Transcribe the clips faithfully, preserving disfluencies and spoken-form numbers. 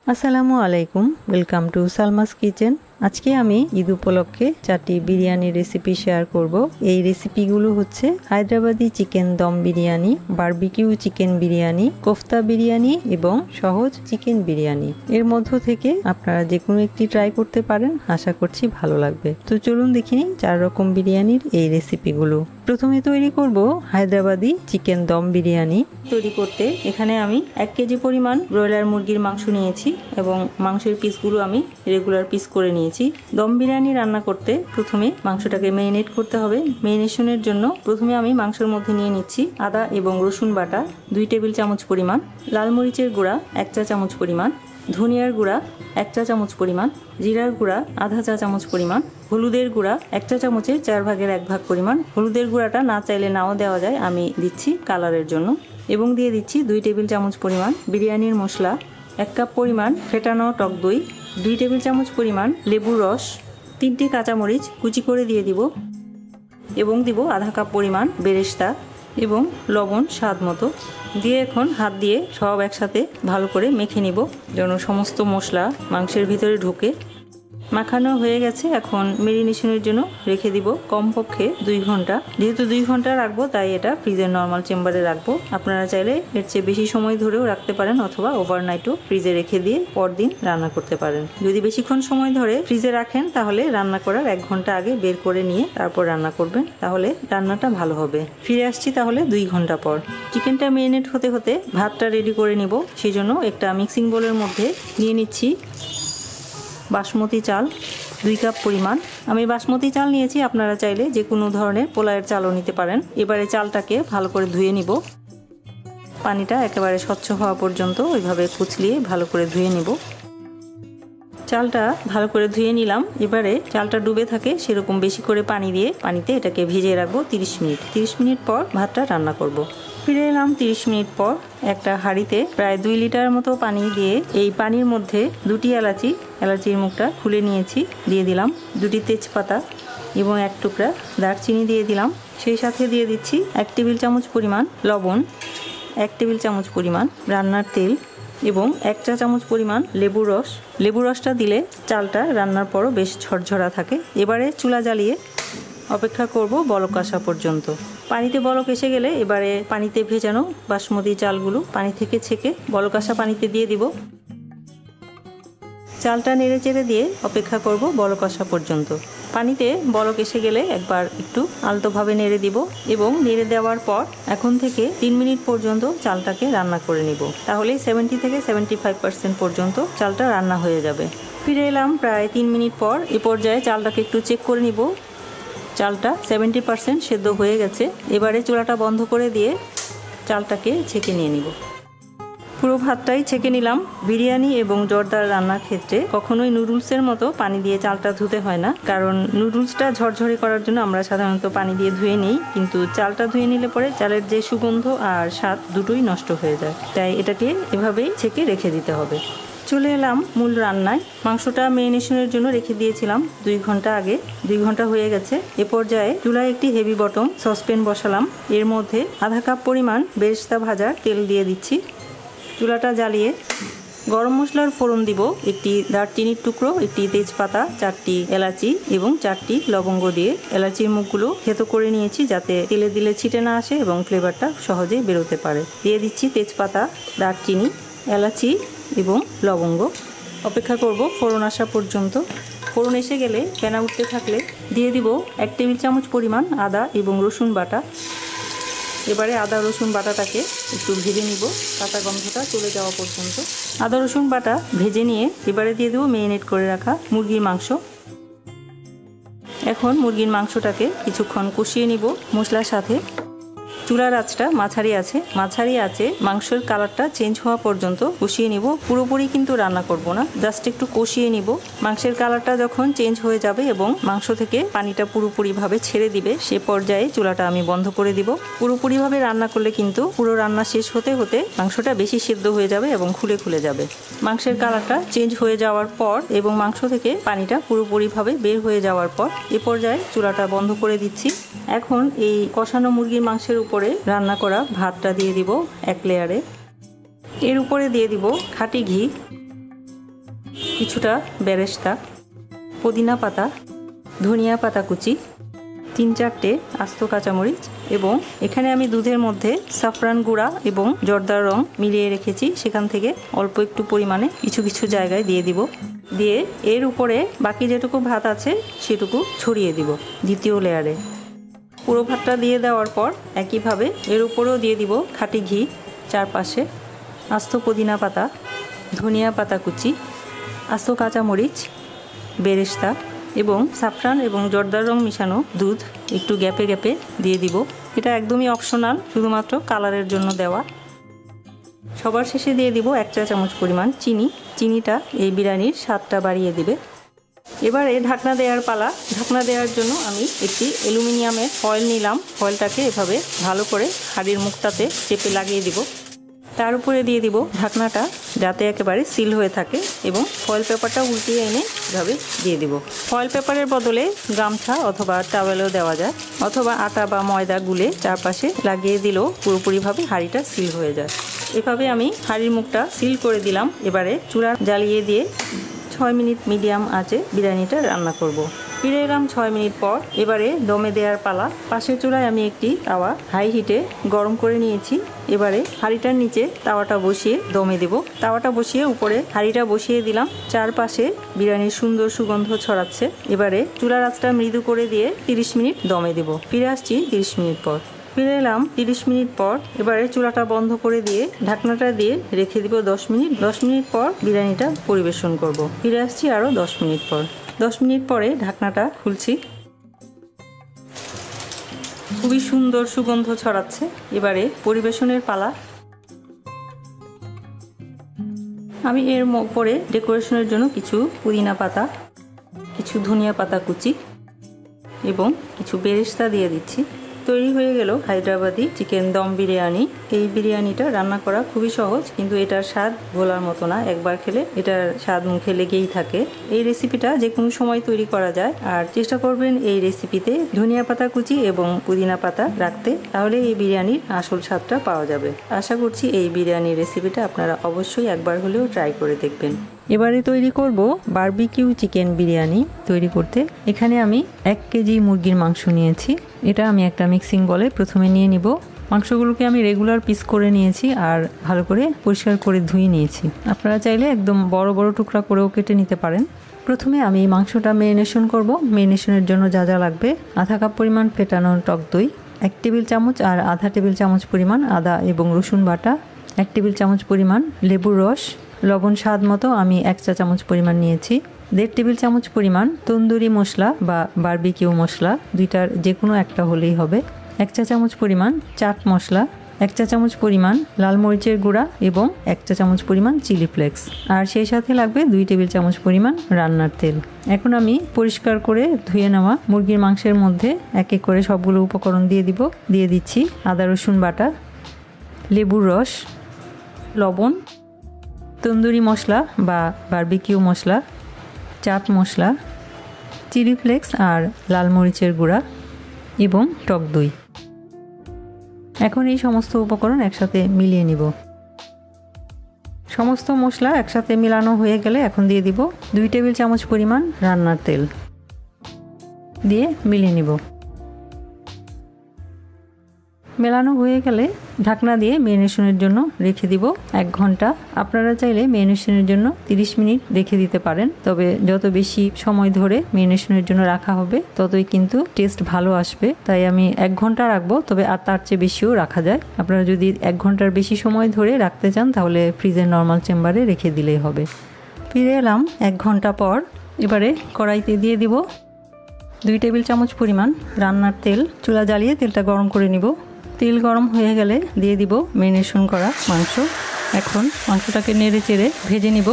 আসসালামু আলাইকুম, welcome to Salma's kitchen. আজকে আমি ঈদ উপলক্ষে চারটি বিরিয়ানি রেসিপি শেয়ার করব। এই রেসিপিগুলো হচ্ছে Hyderabadi chicken dum biryani, barbecue chicken biryani, kofta biryani এবং সহজ চিকেন বিরিয়ানি। এর মধ্য থেকে আপনারা যে কোনো একটি ট্রাই করতে পারেন, আশা করছি ভালো লাগবে। তো চলুন দেখি চার রকম বিরিয়ানির এই রেসিপিগুলো। প্রথমে তৈরি করব হায়দ্রাবাদি চিকেন দম বিরিয়ানি। তৈরি করতে এখানে আমি এক কেজি পরিমাণ ব্রয়লার মুরগির মাংস নিয়েছি এবং মাংসের পিসগুলো আমি রেগুলার পিস করে নিয়েছি। দম বিরিয়ানি রান্না করতে প্রথমে মাংসটাকে ম্যারিনেট করতে হবে। ম্যারিনেশনের জন্য প্রথমে আমি মাংসের মধ্যে নিয়ে নিচ্ছি আদা এবং রসুন বাটা দুই টেবিল চামচ পরিমাণ, লাল মরিচের গুঁড়া এক চা চামচ পরিমাণ, ধনিয়ার গুঁড়া এক চা চামচ পরিমাণ, জিরার গুঁড়া আধা চা চামচ পরিমাণ, হলুদের গুঁড়া এক চা চামচের চার ভাগের এক ভাগ পরিমাণ। হলুদের গুঁড়াটা না চাইলে নাও দেওয়া যায়, আমি দিচ্ছি কালারের জন্য। এবং দিয়ে দিচ্ছি দুই টেবিল চামচ পরিমাণ বিরিয়ানির মশলা, এক কাপ পরিমাণ ফেটানো টক দই, দুই টেবিল চামচ পরিমাণ লেবুর রস, তিনটি কাঁচামরিচ কুচি করে দিয়ে দিব এবং দিব আধা কাপ পরিমাণ বেরেস্তা এবং লবণ স্বাদ মতো দিয়ে এখন হাত দিয়ে সব একসাথে ভালো করে মেখে নিব যেন সমস্ত মশলা মাংসের ভিতরে ঢুকে। মাখানো হয়ে গেছে, এখন মেরিনেশনের জন্য রেখে দিব কমপক্ষে দুই ঘন্টা। যেহেতু দুই ঘন্টা রাখবো তাই এটা ফ্রিজের নর্মাল চেম্বারে রাখবো। আপনারা চাইলে এর চেয়ে বেশি সময় ধরেও রাখতে পারেন অথবা ওভারনাইটও ফ্রিজে রেখে দিয়ে পরদিন রান্না করতে পারেন। যদি বেশিক্ষণ সময় ধরে ফ্রিজে রাখেন তাহলে রান্না করার এক ঘন্টা আগে বের করে নিয়ে তারপর রান্না করবেন, তাহলে রান্নাটা ভালো হবে। ফিরে আসছি তাহলে দুই ঘন্টা পর। চিকেনটা মেরিনেট হতে হতে ভাতটা রেডি করে নিব। সেই জন্য একটা মিক্সিং বোলের মধ্যে নিয়ে নিচ্ছি বাসমতি চাল দুই কাপ পরিমাণ। আমি বাসমতি চাল নিয়েছি, আপনারা চাইলে যে কোনো ধরনের পোলাওয়ের চালও নিতে পারেন। এবারে চালটাকে ভালো করে ধুয়ে নিব। পানিটা একেবারে স্বচ্ছ হওয়া পর্যন্ত ওইভাবে কুচলিয়ে ভালো করে ধুয়ে নিব। চালটা ভালো করে ধুয়ে নিলাম। এবারে চালটা ডুবে থাকে সেরকম বেশি করে পানি দিয়ে পানিতে এটাকে ভিজিয়ে রাখবো তিরিশ মিনিট। তিরিশ মিনিট পর ভাতটা রান্না করব। ফিরে এলাম তিরিশ মিনিট পর। একটা হাঁড়িতে প্রায় দুই লিটার মতো পানি দিয়ে এই পানির মধ্যে দুটি এলাচি এলাচির মুখটা খুলে নিয়েছি, দিয়ে দিলাম দুটি তেজপাতা এবং এক টুকরা দারচিনি দিয়ে দিলাম। সেই সাথে দিয়ে দিচ্ছি এক টেবিল চামচ পরিমাণ লবণ, এক টেবিল চামচ পরিমাণ রান্নার তেল এবং এক চা চামচ পরিমাণ লেবুর রস। লেবুর রসটা দিলে চালটা রান্নার পরও বেশ ঝরঝরা থাকে। এবারে চুলা জ্বালিয়ে অপেক্ষা করব বলক আসা পর্যন্ত। পানিতে বলক এসে গেলে এবারে পানিতে ভেজানো বাসমতি চালগুলো পানি থেকে ছেঁকে বলক আসা পানিতে দিয়ে দিব। চালটা নেড়ে চেড়ে দিয়ে অপেক্ষা করব বলক আসা পর্যন্ত। পানিতে বলক এসে গেলে একবার একটু আলতোভাবে নেড়ে দিব এবং নেড়ে দেওয়ার পর এখন থেকে তিন মিনিট পর্যন্ত চালটাকে রান্না করে নিব। তাহলেই সেভেন্টি থেকে সেভেন্টি ফাইভ পার্সেন্ট পর্যন্ত চালটা রান্না হয়ে যাবে। ফিরে এলাম প্রায় তিন মিনিট পর। এ পর্যায়ে চালটাকে একটু চেক করে নিব। চালটা সেভেন্টি পার্সেন্ট সেদ্ধ হয়ে গেছে। এবারে চুলাটা বন্ধ করে দিয়ে চালটাকে ছেঁকে নিয়ে নিব। পুরো ভাতটাই ছেঁকে নিলাম। বিরিয়ানি এবং জর্দার রান্নার ক্ষেত্রে কখনোই নুডলসের মতো পানি দিয়ে চালটা ধুতে হয় না, কারণ নুডলসটা ঝরঝরে করার জন্য আমরা সাধারণত পানি দিয়ে ধুয়ে নিই, কিন্তু চালটা ধুয়ে নিলে পরে চালের যে সুগন্ধ আর স্বাদ দুটোই নষ্ট হয়ে যায়। তাই এটাকে এভাবেই ছেঁকে রেখে দিতে হবে। চলে এলাম মূল রান্নায়। মাংসটা মেরিনেশনের জন্য রেখে দিয়েছিলাম দুই ঘন্টা আগে। দুই ঘন্টা হয়ে গেছে। এ পর্যায়ে চুলায় একটি হেভি বটম সসপ্যান বসালাম। এর মধ্যে আধা কাপ পরিমাণ বেরেস্তা ভাজার তেল দিয়ে দিচ্ছি। চুলাটা জ্বালিয়ে গরম মশলার ফোড়ন দিব। একটি দারচিনির টুকরো, একটি তেজপাতা, চারটি এলাচি এবং চারটি লবঙ্গ দিয়ে এলাচির মুখগুলো থেতো করে নিয়েছি যাতে তেলে দিলে ছিটে না আসে এবং ফ্লেভারটা সহজেই বেরোতে পারে। দিয়ে দিচ্ছি তেজপাতা, দারচিনি, এলাচি এবং লবঙ্গ। অপেক্ষা করব ফোড়ন আসা পর্যন্ত। ফোড়ন এসে গেলে ফেনা উঠতে থাকলে দিয়ে দিব এক টেবিল চামচ পরিমাণ আদা এবং রসুন বাটা। এবারে আদা রসুন বাটাটাকে একটু ভেজে নিব কাঁচা গন্ধটা চলে যাওয়া পর্যন্ত। আদা রসুন বাটা ভেজে নিয়ে এবারে দিয়ে দেবো ম্যারিনেট করে রাখা মুরগির মাংস। এখন মুরগির মাংসটাকে কিছুক্ষণ কষিয়ে নিব মশলার সাথে। চুলার আঁচটা মাঝারি আছে। মাঝারি আছে মাংসের কালারটা চেঞ্জ হওয়া পর্যন্ত কষিয়ে নিব। পুরোপুরি কিন্তু রান্না করব না, জাস্ট একটু কষিয়ে নিব। মাংসের কালারটা যখন চেঞ্জ হয়ে যাবে এবং মাংস থেকে পানিটা পুরোপুরিভাবে ছেড়ে দিবে, সে পর্যায়ে চুলাটা আমি বন্ধ করে দিব। পুরোপুরিভাবে রান্না করলে কিন্তু পুরো রান্না শেষ হতে হতে মাংসটা বেশি সিদ্ধ হয়ে যাবে এবং খুলে খুলে যাবে। মাংসের কালারটা চেঞ্জ হয়ে যাওয়ার পর এবং মাংস থেকে পানিটা পুরোপুরিভাবে বের হয়ে যাওয়ার পর এ পর্যায়ে চুলাটা বন্ধ করে দিচ্ছি। এখন এই কষানো মুরগির মাংসের উপরে রান্না করা ভাতটা দিয়ে দিব এক লেয়ারে। এর উপরে দিয়ে দিব খাঁটি ঘি। কিছুটা বেরেস্তা, পুদিনা পাতা, ধনিয়া পাতা কুচি, তিন চারটে আস্ত কাঁচামরিচ এবং এখানে আমি দুধের মধ্যে সাফরান গুঁড়া এবং জর্দার রং মিলিয়ে রেখেছি, সেখান থেকে অল্প একটু পরিমাণে কিছু কিছু জায়গায় দিয়ে দিব। দিয়ে এর উপরে বাকি যেটুকু ভাত আছে সেটুকু ছড়িয়ে দিব দ্বিতীয় লেয়ারে। পুরো ভাতটা দিয়ে দেওয়ার পর একইভাবে এর উপরেও দিয়ে দিব খাঁটি ঘি চারপাশে, আস্ত পুদিনা পাতা, ধনিয়া পাতা কুচি, আস্ত কাঁচামরিচ, বেরেস্তা এবং সাফরান এবং জর্দার রং মিশানো দুধ একটু গ্যাপে গ্যাপে দিয়ে দিব। এটা একদমই অপশনাল, শুধুমাত্র কালারের জন্য দেওয়া। সবার শেষে দিয়ে দিব এক চা চামচ পরিমাণ চিনি। চিনিটা এই বিরিয়ানির স্বাদটা বাড়িয়ে দিবে। এবারে ঢাকনা দেওয়ার পালা। ঢাকনা দেওয়ার জন্য আমি একটি অ্যালুমিনিয়ামের ফয়েল নিলাম। ফয়েলটাকে এভাবে ভালো করে হাঁড়ির মুখটাতে চেপে লাগিয়ে দিব। তার উপরে দিয়ে দিব ঢাকনাটা, যাতে একেবারে সিল হয়ে থাকে, এবং ফয়েল পেপারটা উল্টিয়ে এনে এভাবে দিয়ে দিব। ফয়েল পেপারের বদলে গামছা অথবা টাওয়েলও দেওয়া যায়, অথবা আটা বা ময়দা গুলে চারপাশে লাগিয়ে দিলেও পুরোপুরিভাবে হাঁড়িটা সিল হয়ে যায়। এভাবে আমি হাঁড়ির মুখটা সিল করে দিলাম। এবারে চুলা জ্বালিয়ে দিয়ে ছয় মিনিট মিডিয়াম আঁচে বিরিয়ানিটা রান্না করব। ফিরে এলাম ছয় মিনিট পর। এবারে দমে দেওয়ার পালা। পাশের চুলায় আমি একটি তাওয়া হাই হিটে গরম করে নিয়েছি। এবারে হাঁড়িটার নিচে তাওয়াটা বসিয়ে দমে দেব। তাওয়াটা বসিয়ে উপরে হাঁড়িটা বসিয়ে দিলাম। চারপাশে বিরিয়ানির সুন্দর সুগন্ধ ছড়াচ্ছে। এবারে চুলার আঁচটা মৃদু করে দিয়ে তিরিশ মিনিট দমে দেব। ফিরে আসছি তিরিশ মিনিট পর। ফিরে এলাম তিরিশ মিনিট পর। এবারে চুলাটা বন্ধ করে দিয়ে ঢাকনাটা দিয়ে রেখে দিব দশ মিনিট। দশ মিনিট পর বিরিয়ানিটা পরিবেশন করব। ফিরে আসছি আরও দশ মিনিট পর। দশ মিনিট পরে ঢাকনাটা খুলছি। খুবই সুন্দর সুগন্ধ ছড়াচ্ছে। এবারে পরিবেশনের পালা। আমি এর উপরে ডেকোরেশনের জন্য কিছু পুদিনা পাতা, কিছু ধনিয়া পাতা কুচি এবং কিছু বেরেস্তা দিয়ে দিচ্ছি। তৈরি হয়ে গেল হায়দ্রাবাদি চিকেন দম বিরিয়ানি। এই বিরিয়ানিটা রান্না করা খুবই সহজ, কিন্তু এটার স্বাদ ভোলার মতো না। একবার খেলে এটার স্বাদ মুখে লেগেই থাকে। এই রেসিপিটা যে কোনো সময় তৈরি করা যায়, আর চেষ্টা করবেন এই রেসিপিতে ধনিয়া পাতা কুচি এবং পুদিনা পাতা রাখতে, তাহলে এই বিরিয়ানির আসল স্বাদটা পাওয়া যাবে। আশা করছি এই বিরিয়ানির রেসিপিটা আপনারা অবশ্যই একবার হলেও ট্রাই করে দেখবেন। এবারে তৈরি করব বারবিকিউ চিকেন বিরিয়ানি। তৈরি করতে এখানে আমি এক কেজি মুরগির মাংস নিয়েছি। এটা আমি একটা মিক্সিং বলে প্রথমে নিয়ে নিব। মাংসগুলোকে আমি রেগুলার পিস করে নিয়েছি আর ভালো করে পরিষ্কার করে ধুয়ে নিয়েছি। আপনারা চাইলে একদম বড় বড় টুকরা করেও কেটে নিতে পারেন। প্রথমে আমি এই মাংসটা মেরিনেশন করব। মেরিনেশনের জন্য যা যা লাগবে: আধা কাপ পরিমাণ ফেটানো টক দই, এক টেবিল চামচ আর আধা টেবিল চামচ পরিমাণ আদা এবং রসুন বাটা, এক টেবিল চামচ পরিমাণ লেবুর রস, লবণ স্বাদ মতো আমি এক চা চামচ পরিমাণ নিয়েছি, দেড় টেবিল চামচ পরিমাণ তন্দুরি মশলা বা বারবিকিউ মশলা, দুইটার যে কোনো একটা হলেই হবে, এক চা চামচ পরিমাণ চাট মশলা, এক চা চামচ পরিমাণ লাল মরিচের গুঁড়া এবং এক চা চামচ পরিমাণ চিলি ফ্লেক্স, আর সেই সাথে লাগবে দুই টেবিল চামচ পরিমাণ রান্নার তেল। এখন আমি পরিষ্কার করে ধুয়ে নেওয়া মুরগির মাংসের মধ্যে এক এক করে সবগুলো উপকরণ দিয়ে দিব। দিয়ে দিচ্ছি আদা রসুন বাটা, লেবুর রস, লবণ, তন্দুরি মশলা বা barbecue masala, chaat masala, chilli flakes আর লাল মরিচের গুঁড়া এবং টক দই। এখন এই সমস্ত উপকরণ একসাথে মিলিয়ে নিব। সমস্ত মশলা একসাথে মিলানো হয়ে গেলে এখন দিয়ে দিব দুই টেবিল চামচ পরিমাণ রান্নার তেল, দিয়ে মিলিয়ে নিব। মেলানো হয়ে গেলে ঢাকনা দিয়ে মেরিনেশনের জন্য রেখে দিব এক ঘন্টা। আপনারা চাইলে মেরিনেশনের জন্য তিরিশ মিনিট রেখে দিতে পারেন, তবে যত বেশি সময় ধরে মেরিনেশনের জন্য রাখা হবে ততই কিন্তু টেস্ট ভালো আসবে। তাই আমি এক ঘন্টা রাখবো, তবে আর তার চেয়ে বেশিও রাখা যায়। আপনারা যদি এক ঘন্টার বেশি সময় ধরে রাখতে চান তাহলে ফ্রিজের নর্মাল চেম্বারে রেখে দিলেই হবে। ফিরে এলাম এক ঘন্টা পর। এবারে কড়াইতে দিয়ে দিব দুই টেবিল চামচ পরিমাণ রান্নার তেল। চুলা জ্বালিয়ে তেলটা গরম করে নিব। তেল গরম হয়ে গেলে দিয়ে দিব মেরিনেশন করা মাংস। এখন মাংসটাকে নেড়ে চেড়ে ভেজে নিব।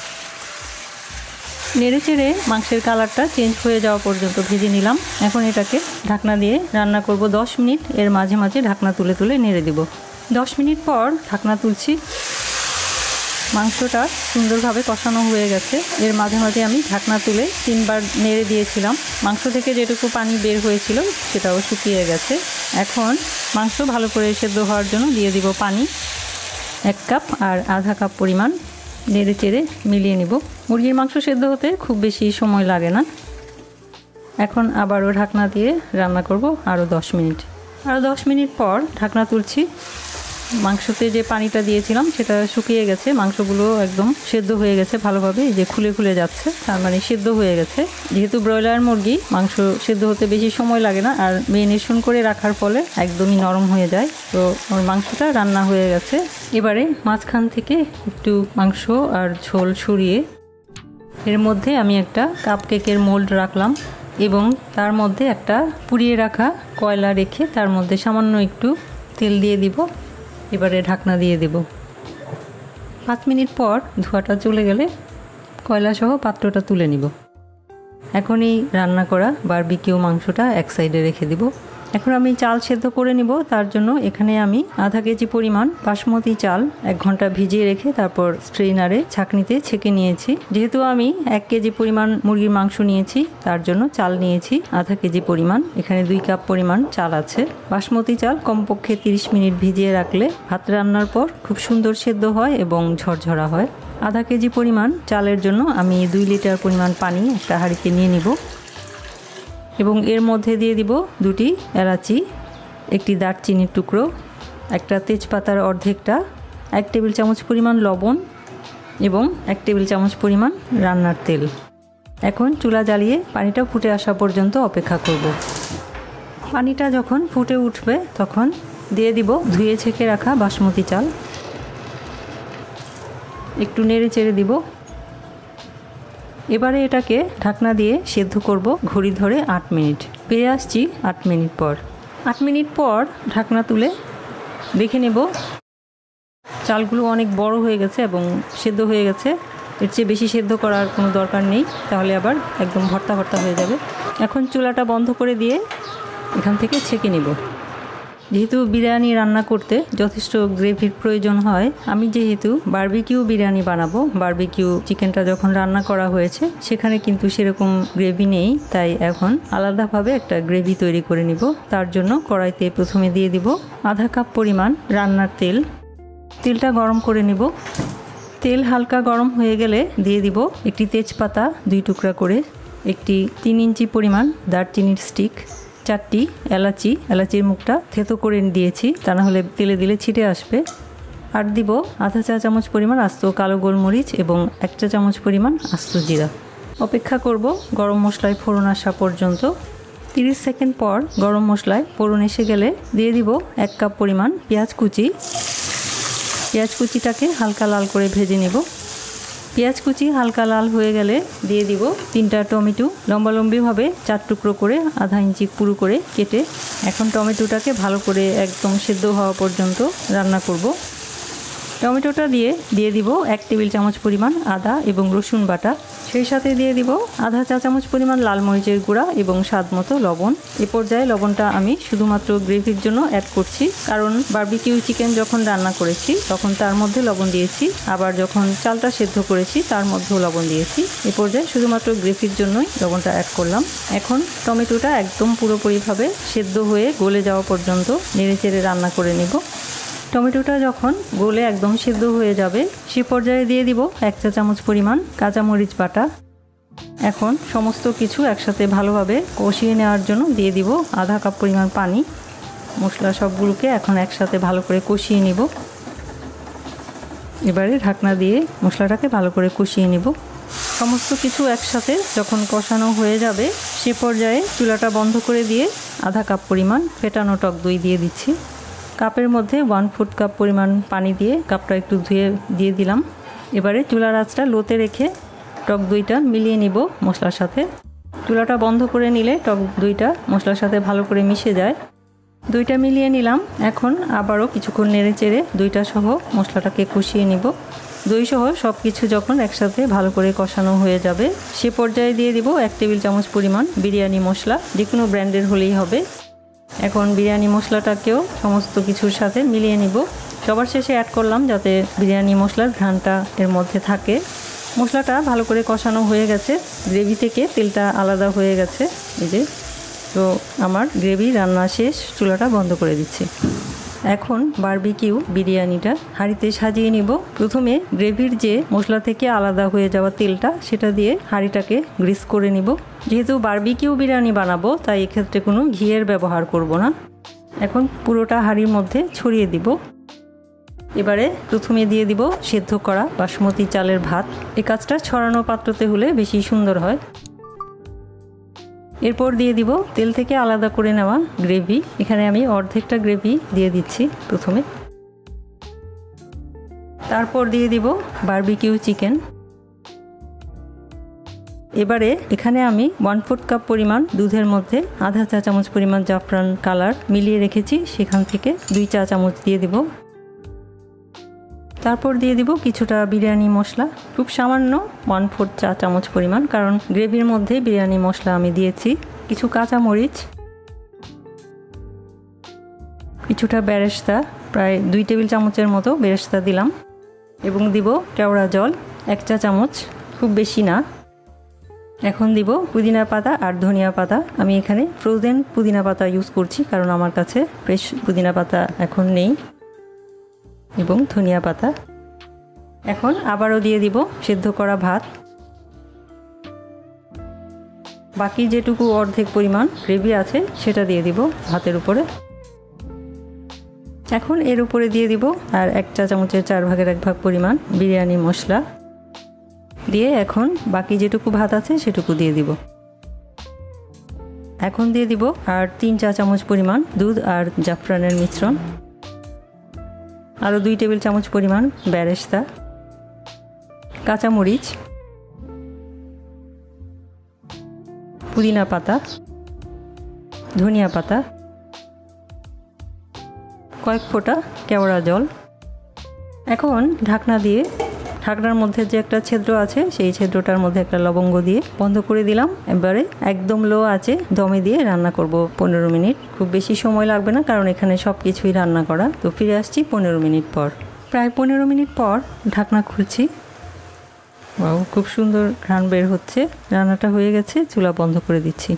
নেড়ে চেড়ে মাংসের কালারটা চেঞ্জ হয়ে যাওয়া পর্যন্ত ভেজে নিলাম। এখন এটাকে ঢাকনা দিয়ে রান্না করব দশ মিনিট। এর মাঝে মাঝে ঢাকনা তুলে তুলে নেড়ে দিব। দশ মিনিট পর ঢাকনা তুলছি। মাংসটা সুন্দরভাবে কষানো হয়ে গেছে। এর মাঝে মাঝে আমি ঢাকনা তুলে তিনবার নেড়ে দিয়েছিলাম। মাংস থেকে যেটুকু পানি বের হয়েছিল সেটাও শুকিয়ে গেছে। এখন মাংস ভালো করে সেদ্ধ হওয়ার জন্য দিয়ে দিব পানি এক কাপ আর আধা কাপ পরিমাণ নেড়ে চেড়ে মিলিয়ে নিব। মুরগির মাংস সেদ্ধ হতে খুব বেশি সময় লাগে না। এখন আবারও ঢাকনা দিয়ে রান্না করব আরও দশ মিনিট। আরও দশ মিনিট পর ঢাকনা তুলছি। মাংসতে যে পানিটা দিয়েছিলাম সেটা শুকিয়ে গেছে, মাংসগুলো একদম সেদ্ধ হয়ে গেছে ভালোভাবে, এই যে খুলে খুলে যাচ্ছে, তার মানে সেদ্ধ হয়ে গেছে। যেহেতু ব্রয়লার মুরগি মাংস সেদ্ধ হতে বেশি সময় লাগে না, আর মেরিনেশন করে রাখার ফলে একদমই নরম হয়ে যায়। তো আমার মাংসটা রান্না হয়ে গেছে। এবারে মাঝখান থেকে একটু মাংস আর ঝোল সরিয়ে এর মধ্যে আমি একটা কাপ কেকের মোল্ড রাখলাম এবং তার মধ্যে একটা পুড়িয়ে রাখা কয়লা রেখে তার মধ্যে সামান্য একটু তেল দিয়ে দিব। এবারে ঢাকনা দিয়ে দেব। পাঁচ মিনিট পর ধোঁয়াটা চলে গেলে কয়লা সহ পাত্রটা তুলে নিব। এখন এই রান্না করা বারবিকিউ মাংসটা এক সাইডে রেখে দিব। এখন আমি চাল সেদ্ধ করে নিব। তার জন্য এখানে আমি আধা কেজি পরিমাণ বাসমতি চাল এক ঘন্টা ভিজিয়ে রেখে তারপর স্ট্রেনারে ছাঁকনিতে ছেঁকে নিয়েছি। যেহেতু আমি এক কেজি পরিমাণ মুরগির মাংস নিয়েছি তার জন্য চাল নিয়েছি আধা কেজি পরিমাণ। এখানে দুই কাপ পরিমাণ চাল আছে। বাসমতি চাল কমপক্ষে তিরিশ মিনিট ভিজিয়ে রাখলে ভাত রান্নার পর খুব সুন্দর সেদ্ধ হয় এবং ঝরঝরা হয়। আধা কেজি পরিমাণ চালের জন্য আমি দুই লিটার পরিমাণ পানি একটা হাঁড়িতে নিয়ে নিব এবং এর মধ্যে দিয়ে দিব দুটি এলাচি, একটি দারচিনির টুকরো, একটা তেজপাতার অর্ধেকটা, এক টেবিল চামচ পরিমাণ লবণ এবং এক টেবিল চামচ পরিমাণ রান্নার তেল। এখন চুলা জ্বালিয়ে পানিটা ফুটে আসা পর্যন্ত অপেক্ষা করব। পানিটা যখন ফুটে উঠবে তখন দিয়ে দিব ধুয়ে ছেঁকে রাখা বাসমতি চাল। একটু নেড়ে চেড়ে দিব। এবারে এটাকে ঢাকনা দিয়ে সেদ্ধ করব ঘড়ি ধরে আট মিনিট। ফিরে আসছি আট মিনিট পর। আট মিনিট পর ঢাকনা তুলে দেখে নেব চালগুলো অনেক বড় হয়ে গেছে এবং সেদ্ধ হয়ে গেছে। এর চেয়ে বেশি সেদ্ধ করার কোনো দরকার নেই, তাহলে আবার একদম ভর্তা ভর্তা হয়ে যাবে। এখন চুলাটা বন্ধ করে দিয়ে এখান থেকে ছেঁকে নেব। যেহেতু বিরিয়ানি রান্না করতে যথেষ্ট গ্রেভির প্রয়োজন হয়, আমি যেহেতু বারবিকিউ বিরিয়ানি বানাবো, বারবিকিউ চিকেনটা যখন রান্না করা হয়েছে সেখানে কিন্তু সেরকম গ্রেভি নেই, তাই এখন আলাদাভাবে একটা গ্রেভি তৈরি করে নিব। তার জন্য কড়াইতে প্রথমে দিয়ে দিব আধা কাপ পরিমাণ রান্নার তেল। তেলটা গরম করে নিব। তেল হালকা গরম হয়ে গেলে দিয়ে দিব একটি তেজপাতা দুই টুকরা করে, একটি তিন ইঞ্চি পরিমাণ দারচিনির স্টিক, চারটি এলাচি, এলাচির মুখটা থেতো করে দিয়েছি, তা না হলে তেলে দিলে ছিটে আসবে। আর দিব আধা চা চামচ পরিমাণ আস্ত কালো গোলমরিচ এবং এক চা চামচ পরিমাণ আস্ত জিরা। অপেক্ষা করব গরম মশলায় ফোড়ন আসা পর্যন্ত। তিরিশ সেকেন্ড পর গরম মশলায় ফোড়ন এসে গেলে দিয়ে দিব এক কাপ পরিমাণ পেঁয়াজ কুচি। পেঁয়াজ কুচিটাকে হালকা লাল করে ভেজে নেব। পেঁয়াজ কুচি হালকা লাল হয়ে গেলে দিয়ে দিব তিনটা টমেটো লম্বালম্বিভাবে চার টুকরো করে আধা ইঞ্চি পুরু করে কেটে। এখন টমেটোটাকে ভালো করে একদম সেদ্ধ হওয়া পর্যন্ত রান্না করব। টমেটোটা দিয়ে দিয়ে দিব এক টেবিল চামচ পরিমাণ আদা এবং রসুন বাটা। সেই সাথে দিয়ে দিব আধা চা চামচ পরিমাণ লাল মরিচের গুঁড়া এবং স্বাদ মতো লবণ। এ পর্যায়ে লবণটা আমি শুধুমাত্র গ্রেভির জন্য অ্যাড করছি, কারণ বারবিকিউ চিকেন যখন রান্না করেছি তখন তার মধ্যে লবণ দিয়েছি, আবার যখন চালটা সেদ্ধ করেছি তার মধ্যেও লবণ দিয়েছি। এ পর্যায়ে শুধুমাত্র গ্রেভির জন্যই লবণটা অ্যাড করলাম। এখন টমেটোটা একদম পুরোপুরিভাবে সেদ্ধ হয়ে গলে যাওয়া পর্যন্ত নেড়েচেড়ে রান্না করে নেব। টমেটোটা যখন গলে একদম সেদ্ধ হয়ে যাবে সে পর্যায়ে দিয়ে দিব এক চা চামচ পরিমাণ কাঁচামরিচ বাটা। এখন সমস্ত কিছু একসাথে ভালোভাবে কষিয়ে নেওয়ার জন্য দিয়ে দিব আধা কাপ পরিমাণ পানি। মশলা সবগুলোকে এখন একসাথে ভালো করে কষিয়ে নিব। এবারে ঢাকনা দিয়ে মশলাটাকে ভালো করে কষিয়ে নিব। সমস্ত কিছু একসাথে যখন কষানো হয়ে যাবে সে পর্যায়ে চুলাটা বন্ধ করে দিয়ে আধা কাপ পরিমাণ ফেটানো টক দই দিয়ে দিচ্ছি। কাপের মধ্যে ওয়ান ফোর্থ কাপ পরিমাণ পানি দিয়ে কাপটা একটু ধুয়ে দিয়ে দিলাম। এবারে চুলার আঁচটা লোতে রেখে টক দইটা মিলিয়ে নিব মশলার সাথে। চুলাটা বন্ধ করে নিলে টক দইটা মশলার সাথে ভালো করে মিশে যায়। দইটা মিলিয়ে নিলাম। এখন আবারও কিছুক্ষণ নেড়ে চেড়ে দইটা সহ মশলাটাকে কষিয়ে নিব। দই সহ সব কিছু যখন একসাথে ভালো করে কষানো হয়ে যাবে সে পর্যায়ে দিয়ে দিব এক টেবিল চামচ পরিমাণ বিরিয়ানি মশলা, যে কোনো ব্র্যান্ডের হলেই হবে। এখন বিরিয়ানি মশলাটাকেও সমস্ত কিছুর সাথে মিলিয়ে নিব। সবার শেষে অ্যাড করলাম যাতে বিরিয়ানি মশলার ঘ্রাণটা এর মধ্যে থাকে। মশলাটা ভালো করে কষানো হয়ে গেছে, গ্রেভি থেকে তেলটা আলাদা হয়ে গেছে। এই যে, তো আমার গ্রেভি রান্না শেষ, চুলাটা বন্ধ করে দিচ্ছি। এখন বারবিকিউ বিরিয়ানিটা হাঁড়িতে সাজিয়ে নিব। প্রথমে গ্রেভির যে মশলা থেকে আলাদা হয়ে যাওয়া তেলটা সেটা দিয়ে হাঁড়িটাকে গ্রিস করে নিব। যেহেতু বারবিকিউ বিরিয়ানি বানাবো তাই এক্ষেত্রে কোনো ঘিয়ের ব্যবহার করব না। এখন পুরোটা হাঁড়ির মধ্যে ছড়িয়ে দিব। এবারে প্রথমে দিয়ে দিব সেদ্ধ করা বাসমতি চালের ভাত। এই কাজটা ছড়ানো পাত্রতে হলে বেশি সুন্দর হয়। এরপর দিয়ে দিব তেল থেকে আলাদা করে নেওয়া গ্রেভি। এখানে আমি অর্ধেকটা গ্রেভি দিয়ে দিচ্ছি প্রথমে। তারপর দিয়ে দিব বারবিকিউ চিকেন। এবারে এখানে আমি ওয়ান ফোর্থ কাপ পরিমাণ দুধের মধ্যে আধা চা চামচ পরিমাণ জাফরান কালার মিলিয়ে রেখেছি, সেখান থেকে দুই চা চামচ দিয়ে দিব। তারপর দিয়ে দিব কিছুটা বিরিয়ানি মশলা, খুব সামান্য ওয়ান ফোর্থ চা চামচ পরিমাণ, কারণ গ্রেভির মধ্যে বিরিয়ানি মশলা আমি দিয়েছি। কিছু কাঁচা মরিচ, কিছুটা বেরেস্তা, প্রায় দুই টেবিল চামচের মতো বেরেস্তা দিলাম, এবং দিব কেওড়া জল এক চা চামচ, খুব বেশি না। এখন দিব পুদিনা পাতা আর ধনিয়া পাতা। আমি এখানে ফ্রোজেন পুদিনা পাতা ইউজ করছি কারণ আমার কাছে ফ্রেশ পুদিনা পাতা এখন নেই, এবং ধনিয়া পাতা। এখন আবারও দিয়ে দিব সেদ্ধ করা ভাত। বাকি যেটুকু অর্ধেক পরিমাণ গ্রেভি আছে সেটা দিয়ে দিব ভাতের উপরে। এখন এর উপরে দিয়ে দিব আর এক চা চামচের চার ভাগের এক ভাগ পরিমাণ বিরিয়ানি মশলা দিয়ে এখন বাকি যেটুকু ভাত আছে সেটুকু দিয়ে দিব। এখন দিয়ে দিব আর তিন চা চামচ পরিমাণ দুধ আর জাফরানের মিশ্রণ, আরও দুই টেবিল চামচ পরিমাণ বেরেস্তা, কাঁচামরিচ, পুদিনা পাতা, ধনিয়া পাতা, কয়েক ফোঁটা কেওড়া জল। এখন ঢাকনা দিয়ে ঢাকনার মধ্যে যে একটা ছিদ্র আছে সেই ছিদ্রটার মধ্যে একটা লবঙ্গ দিয়ে বন্ধ করে দিলাম। এবারে একদম লো আছে দমে দিয়ে রান্না করব পনেরো মিনিট। খুব বেশি সময় লাগবে না কারণ এখানে সব কিছুই রান্না করা। তো ফিরে আসছি পনেরো মিনিট পর। প্রায় পনেরো মিনিট পর ঢাকনা খুলছি। খুব সুন্দর ঘ্রাণ বের হচ্ছে। রান্নাটা হয়ে গেছে, চুলা বন্ধ করে দিচ্ছি।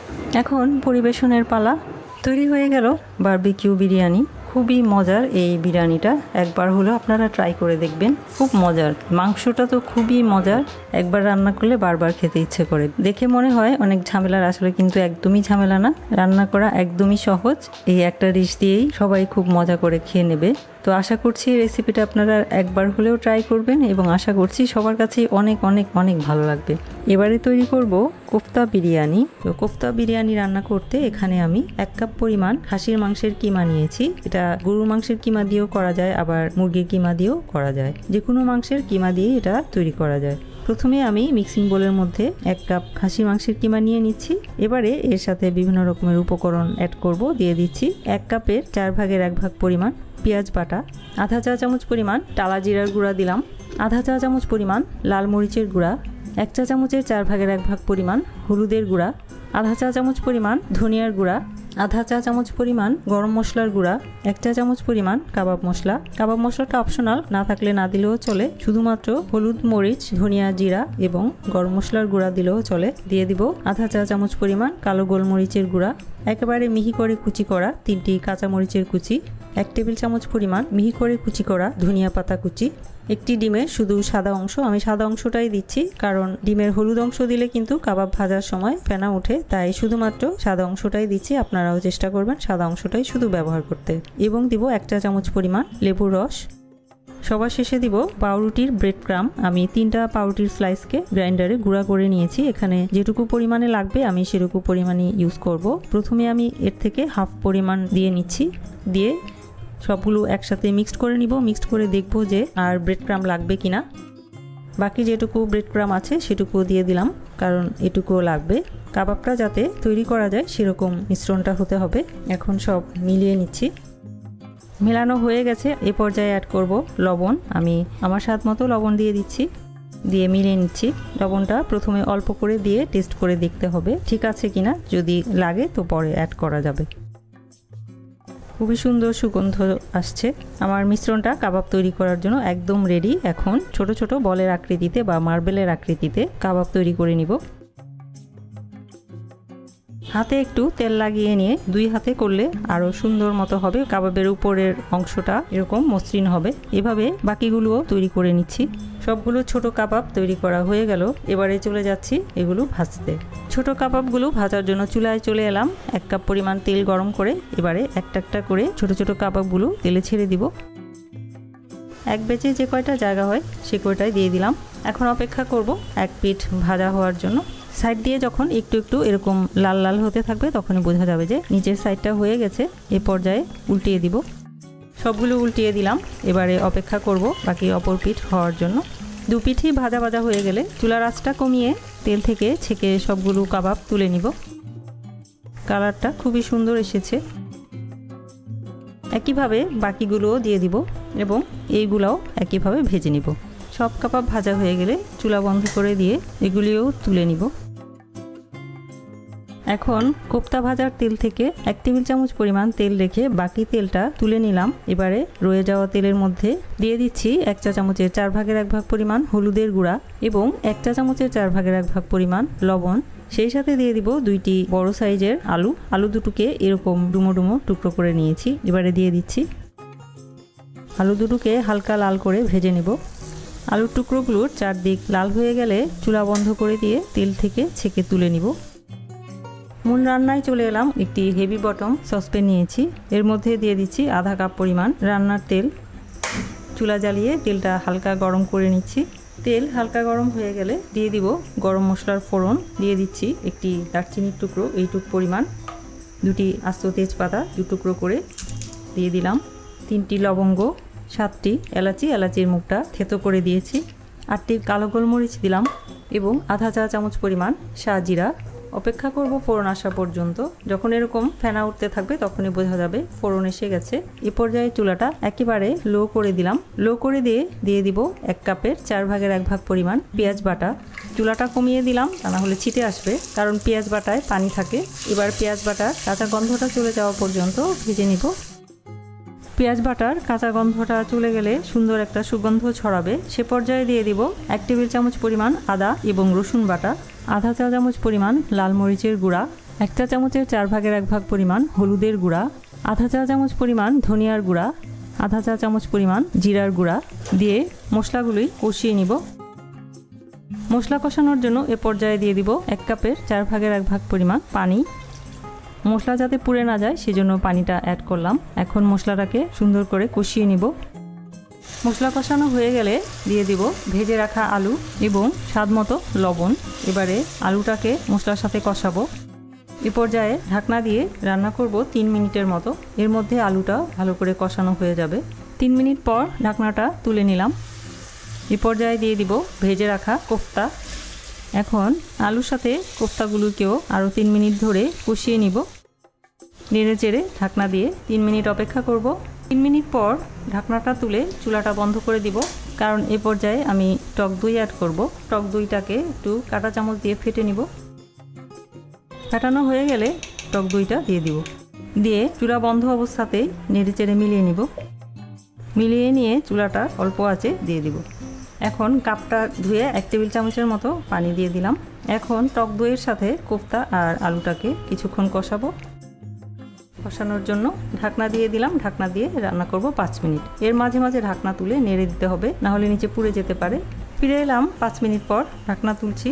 এখন পরিবেশনের পালা। তৈরি হয়ে গেল বারবিকিউ বিরিয়ানি। খুবই মজার এই বিরিয়ানিটা, একবার হলেও আপনারা ট্রাই করে দেখবেন। খুব মজার, মাংসটা তো খুবই মজার। একবার রান্না করলে বারবার খেতে ইচ্ছে করে। দেখে মনে হয় অনেক ঝামেলার, আসলে কিন্তু একদমই ঝামেলা না। রান্না করা একদমই সহজ। এই একটা ডিশ দিয়েই সবাই খুব মজা করে খেয়ে নেবে। তো আশা করছি এই রেসিপিটা আপনারা একবার হলেও ট্রাই করবেন এবং আশা করছি সবার কাছেই অনেক অনেক অনেক ভালো লাগবে। এবারে তৈরি করব কোফতা বিরিয়ানি। তো কোফতা বিরিয়ানি রান্না করতে এখানে আমি এক কাপ পরিমাণ খাসির মাংসের কিমা নিয়েছি। এটা গরুর মাংসের কিমা দিয়েও করা যায়, আবার মুরগির কিমা দিয়েও করা যায়। যে কোনো মাংসের কিমা দিয়ে এটা তৈরি করা যায়। প্রথমে আমি মিক্সিং বোলের মধ্যে এক কাপ খাসি মাংসের কিমা নিয়ে নিচ্ছি। এবারে এর সাথে বিভিন্ন রকমের উপকরণ অ্যাড করব। দিয়ে দিচ্ছি এক কাপের চার ভাগের এক ভাগ পরিমাণ পেঁয়াজ বাটা, আধা চা চামচ পরিমাণ টালা জিরার গুঁড়া দিলাম, আধা চা চামচ পরিমাণ লাল মরিচের গুঁড়া, এক চা চামচের চার ভাগের এক ভাগ পরিমাণ হলুদের গুঁড়া, আধা চা চামচ পরিমাণ ধনিয়ার গুঁড়া, আধা চা চামচ পরিমাণ গরম মশলার গুঁড়া, এক চা চামচ পরিমাণ কাবাব মশলা। কাবাব মশলাটা অপশনাল, না থাকলে না দিলেও চলে। শুধুমাত্র হলুদ, মরিচ, ধনিয়া, জিরা এবং গরম মশলার গুঁড়া দিলেও চলে। দিয়ে দিব আধা চা চামচ পরিমাণ কালো গোলমরিচের গুঁড়া, একেবারে মিহি করে কুচি করা তিনটি কাঁচামরিচের কুচি, এক টেবিল চামচ পরিমাণ মিহি করে কুচি করা ধনিয়া পাতা কুচি, একটি ডিমের শুধু সাদা অংশ, আমি সাদা অংশটাই দিচ্ছি কারণ ডিমের হলুদ অংশ দিলে কিন্তু কাবাব ভাজার সময় ফেনা ওঠে, তাই শুধুমাত্র সাদা অংশটাই দিচ্ছি। আপনারাও চেষ্টা করবেন সাদা অংশটাই শুধু ব্যবহার করতে। এবং দিব এক চা চামচ পরিমাণ লেবুর রস। সবার শেষে দিব পাউরুটির ব্রেড ক্রাম। আমি তিনটা পাউরুটির স্লাইসকে গ্রাইন্ডারে গুঁড়া করে নিয়েছি। এখানে যেটুকু পরিমাণে লাগবে আমি সেটুকু পরিমাণে ইউজ করব। প্রথমে আমি এর থেকে হাফ পরিমাণ দিয়ে নিচ্ছি, দিয়ে সবগুলো একসাথে মিক্সড করে নিব। মিক্সড করে দেখব যে আর ব্রেড ক্রাম লাগবে কিনা। বাকি যেটুকু ব্রেড ক্রাম আছে সেটুকু দিয়ে দিলাম কারণ এটুকুও লাগবে। কাবাবটা যাতে তৈরি করা যায় সেরকম মিশ্রণটা হতে হবে। এখন সব মিলিয়ে নিচ্ছি। মেলানো হয়ে গেছে। এ পর্যায়ে অ্যাড করব লবণ। আমি আমার স্বাদ মতো লবণ দিয়ে দিচ্ছি, দিয়ে মিলিয়ে নিচ্ছি। লবণটা প্রথমে অল্প করে দিয়ে টেস্ট করে দেখতে হবে ঠিক আছে কিনা, যদি লাগে তো পরে অ্যাড করা যাবে। খুবই সুন্দর সুগন্ধ আসছে। আমার মিশ্রণটা কাবাব তৈরি করার জন্য একদম রেডি। এখন ছোট ছোট বলের আকৃতিতে বা মার্বেলের আকৃতিতে কাবাব তৈরি করে নিব। হাতে একটু তেল লাগিয়ে নিয়ে দুই হাতে করলে আরো সুন্দর মতো হবে। কাবাবের উপরের অংশটা এরকম মসৃণ হবে। এভাবে বাকিগুলোও তৈরি করে নিচ্ছি। সবগুলো ছোট কাবাব তৈরি করা হয়ে গেল। এবারে চলে যাচ্ছি এগুলো ভাজতে। ছোট কাবাবগুলো ভাজার জন্য চুলায় চলে এলাম। এক কাপ পরিমাণ তেল গরম করে এবারে একটা একটা করে ছোট ছোট কাবাবগুলো তেলে ছেড়ে দিব। এক বেচে যে কয়টা জায়গা হয় সে কয়টাই দিয়ে দিলাম। এখন অপেক্ষা করব এক পিঠ ভাজা হওয়ার জন্য। সাইড দিয়ে যখন একটু একটু এরকম লাল লাল হতে থাকবে তখনই বোঝা যাবে যে নিচের সাইডটা হয়ে গেছে। এ পর্যায়ে উল্টিয়ে দিব। সবগুলো উল্টিয়ে দিলাম। এবারে অপেক্ষা করব বাকি অপর পিঠ হওয়ার জন্য। দু পিঠই ভাজা ভাজা হয়ে গেলে চুলার আঁচটা কমিয়ে তেল থেকে ছেঁকে সবগুলো কাবাব তুলে নিব। কালারটা খুবই সুন্দর এসেছে। একইভাবে বাকিগুলোও দিয়ে দিব এবং এইগুলাও একইভাবে ভেজে নিব। সব কাবাব ভাজা হয়ে গেলে চুলা বন্ধ করে দিয়ে এগুলিও তুলে নিব। এখন কোপ্তা ভাজার তেল থেকে এক টেবিল চামচ পরিমাণ তেল রেখে বাকি তেলটা তুলে নিলাম। এবারে রয়ে যাওয়া তেলের মধ্যে দিয়ে দিচ্ছি এক চা চামচের চার ভাগের এক ভাগ পরিমাণ হলুদের গুঁড়া এবং এক চা চামচের চার ভাগের এক ভাগ পরিমাণ লবণ। সেই সাথে দিয়ে দিব দুইটি বড় সাইজের আলু। আলু দুটোকে এরকম ডুমো ডুমো টুকরো করে নিয়েছি। এবারে দিয়ে দিচ্ছি। আলু দুটোকে হালকা লাল করে ভেজে নেব। আলুর টুকরোগুলোর চারদিক লাল হয়ে গেলে চুলা বন্ধ করে দিয়ে তেল থেকে ছেঁকে তুলে নিব। মূল রান্নায় চলে এলাম। একটি হেভি বটম সসপ্যান নিয়েছি। এর মধ্যে দিয়ে দিচ্ছি আধা কাপ পরিমাণ রান্নার তেল। চুলা জ্বালিয়ে তেলটা হালকা গরম করে নিচ্ছি। তেল হালকা গরম হয়ে গেলে দিয়ে দিব গরম মশলার ফোড়ন। দিয়ে দিচ্ছি একটি দারচিনির টুকরো এইটুক পরিমাণ, দুটি আস্ত তেজপাতা দু টুকরো করে দিয়ে দিলাম, তিনটি লবঙ্গ, সাতটি এলাচি, এলাচির মুখটা থেতো করে দিয়েছি, আটটি কালো গোলমরিচ দিলাম এবং আধা চা চামচ পরিমাণ শাহজিরা। অপেক্ষা করব ফোড়ন আসা পর্যন্ত। যখন এরকম ফেনা উঠতে থাকবে তখনই বোঝা যাবে ফোড়ন এসে গেছে। এ পর্যায়ে চুলাটা একেবারে লো করে দিলাম। লো করে দিয়ে দিয়ে দিব এক কাপের চার ভাগের এক ভাগ পরিমাণ পেঁয়াজ বাটা। চুলাটা কমিয়ে দিলাম, তা না হলে ছিটে আসবে, কারণ পেঁয়াজ বাটায় পানি থাকে। এবার পেঁয়াজ বাটার কাঁচা গন্ধটা চলে যাওয়া পর্যন্ত ভেজে নিব। পেঁয়াজ বাটার কাঁচা গন্ধটা চলে গেলে সুন্দর একটা সুগন্ধ ছড়াবে। সে পর্যায়ে দিয়ে দিব এক টেবিল চামচ পরিমাণ আদা এবং রসুন বাটা, আধা চা চামচ পরিমাণ লাল মরিচের গুঁড়া, এক চা চামচের চার ভাগের এক ভাগ পরিমাণ হলুদের গুঁড়া, আধা চা চামচ পরিমাণ ধনিয়ার গুঁড়া, আধা চা চামচ পরিমাণ জিরার গুঁড়া দিয়ে মশলাগুলি কষিয়ে নিব। মশলা কষানোর জন্য এ পর্যায়ে দিয়ে দিব এক কাপের চার ভাগের এক ভাগ পরিমাণ পানি। মশলা যাতে পুড়ে না যায় সেজন্য পানিটা অ্যাড করলাম। এখন মশলাটাকে সুন্দর করে কষিয়ে নিব। মশলা কষানো হয়ে গেলে দিয়ে দিব ভেজে রাখা আলু এবং স্বাদমতো লবণ। এবারে আলুটাকে মশলার সাথে কষাবো। এ পর্যায়ে ঢাকনা দিয়ে রান্না করব তিন মিনিটের মতো। এর মধ্যে আলুটা ভালো করে কষানো হয়ে যাবে। তিন মিনিট পর ঢাকনাটা তুলে নিলাম। এ পর্যায়ে দিয়ে দিব ভেজে রাখা কোফতা। এখন আলুর সাথে কোফতাগুলোকেও আরও তিন মিনিট ধরে কষিয়ে নিব। নেড়ে চেড়ে ঢাকনা দিয়ে তিন মিনিট অপেক্ষা করব। তিন মিনিট পর ঢাকনাটা তুলে চুলাটা বন্ধ করে দিব, কারণ এ পর্যায়ে আমি টক দই অ্যাড করব। টক দইটাকে একটু কাঁটা চামচ দিয়ে ফেটে নিব। ফেটানো হয়ে গেলে টক দইটা দিয়ে দিব। দিয়ে চুলা বন্ধ অবস্থাতেই নেড়ে চেড়ে মিলিয়ে নিব। মিলিয়ে নিয়ে চুলাটা অল্প আঁচে দিয়ে দিব। এখন কাপটা ধুয়ে এক টেবিল চামচের মতো পানি দিয়ে দিলাম। এখন টক দইয়ের সাথে কোফতা আর আলুটাকে কিছুক্ষণ কষাবো। কষানোর জন্য ঢাকনা দিয়ে দিলাম। ঢাকনা দিয়ে রান্না করব পাঁচ মিনিট। এর মাঝে মাঝে ঢাকনা তুলে নেড়ে দিতে হবে, না হলে নিচে পুড়ে যেতে পারে। ফিরে এলাম পাঁচ মিনিট পর। ঢাকনা তুলছি।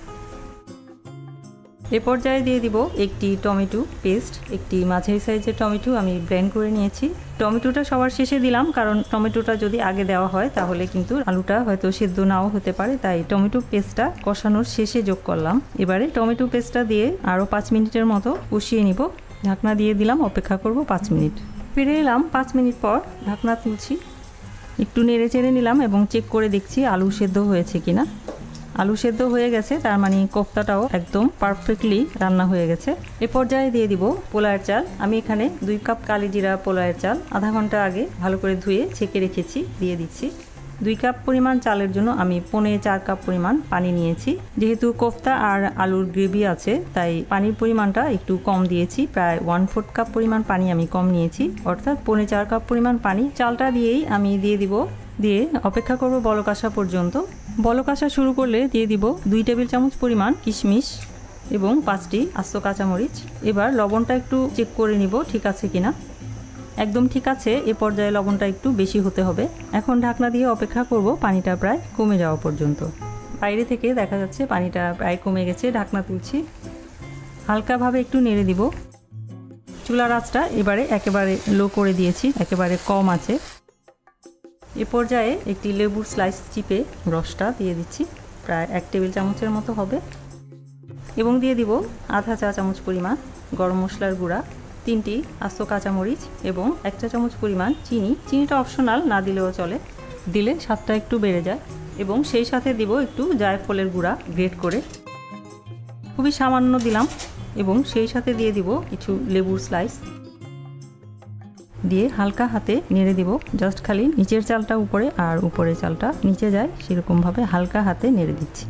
এ পর্যায়ে দিয়ে দিব একটি টমেটো পেস্ট। একটি মাঝারি সাইজের টমেটো আমি ব্লেন্ড করে নিয়েছি। টমেটোটা সবার শেষে দিলাম, কারণ টমেটোটা যদি আগে দেওয়া হয় তাহলে কিন্তু আলুটা হয়তো সেদ্ধ নাও হতে পারে, তাই টমেটো পেস্টটা কষানোর শেষে যোগ করলাম। এবারে টমেটো পেস্টটা দিয়ে আরও পাঁচ মিনিটের মতো কষিয়ে নিব। ঢাকনা দিয়ে দিলাম, অপেক্ষা করব পাঁচ মিনিট। ফিরে এলাম পাঁচ মিনিট পর। ঢাকনা তুলছি। একটু নেড়ে চেড়ে নিলাম এবং চেক করে দেখছি আলু সেদ্ধ হয়েছে কিনা। আলু সেদ্ধ হয়ে গেছে, তার মানে কোফতাটাও একদম পারফেক্টলি রান্না হয়ে গেছে। এ পর্যায়ে দিয়ে দিব পোলাওয়ের চাল। আমি এখানে দুই কাপ কালিজিরা পোলাওয়ের চাল আধা ঘন্টা আগে ভালো করে ধুয়ে ছেঁকে রেখেছি, দিয়ে দিচ্ছি। দুই কাপ পরিমাণ চালের জন্য আমি পৌনে চার কাপ পরিমাণ পানি নিয়েছি। যেহেতু কোফতা আর আলুর গ্রেভি আছে তাই পানির পরিমাণটা একটু কম দিয়েছি। প্রায় ওয়ান ফোর্থ কাপ পরিমাণ পানি আমি কম নিয়েছি, অর্থাৎ পৌনে চার কাপ পরিমাণ পানি। চালটা দিয়েই আমি দিয়ে দিব। দিয়ে অপেক্ষা করব বলক আসা পর্যন্ত। বলক আসা শুরু করলে দিয়ে দিব দুই টেবিল চামচ পরিমাণ কিশমিশ, এবং পাঁচটি আস্ত কাঁচামরিচ। এবার লবণটা একটু চেক করে নিব ঠিক আছে কিনা। একদম ঠিক আছে, এ পর্যায়ে লবণটা একটু বেশি হতে হবে। এখন ঢাকনা দিয়ে অপেক্ষা করব পানিটা প্রায় কমে যাওয়া পর্যন্ত। বাইরে থেকে দেখা যাচ্ছে পানিটা প্রায় কমে গেছে। ঢাকনা তুলছি, হালকাভাবে একটু নেড়ে দিব। চুলার আঁচটা এবারে একেবারে লো করে দিয়েছি, একেবারে কম আছে। এ পর্যায়ে একটি লেবুর স্লাইস চিপে রসটা দিয়ে দিচ্ছি, প্রায় এক টেবিল চামচের মতো হবে। এবং দিয়ে দিব আধা চা চামচ পরিমাণ গরম মশলার গুঁড়া, তিনটি আস্ত কাঁচামরিচ এবং এক চা চামচ পরিমাণ চিনি। চিনিটা অপশনাল, না দিলেও চলে, দিলে স্বাদটা একটু বেড়ে যায়। এবং সেই সাথে দিব একটু জায়ফলের গুঁড়া গ্রেট করে, খুবই সামান্য দিলাম। এবং সেই সাথে দিয়ে দিব কিছু লেবুর স্লাইস, দিয়ে হালকা হাতে নেড়ে দিব। জাস্ট খালি নিচের চালটা উপরে আর উপরের চালটা নিচে যায় সেরকমভাবে হালকা হাতে নেড়ে দিচ্ছি।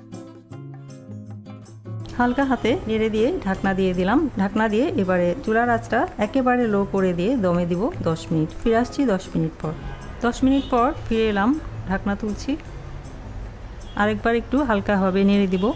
হালকা হাতে নেড়ে দিয়ে ঢাকনা দিয়ে দিলাম। ঢাকনা দিয়ে এবারে চুলার আঁচটা একেবারে লো করে দিয়ে দমে দিব দশ মিনিট। ফিরে আসছি দশ মিনিট পর। দশ মিনিট পর ফিরে এলাম, ঢাকনা তুলছি, আরেকবার একটু হালকাভাবে নেড়ে দিব।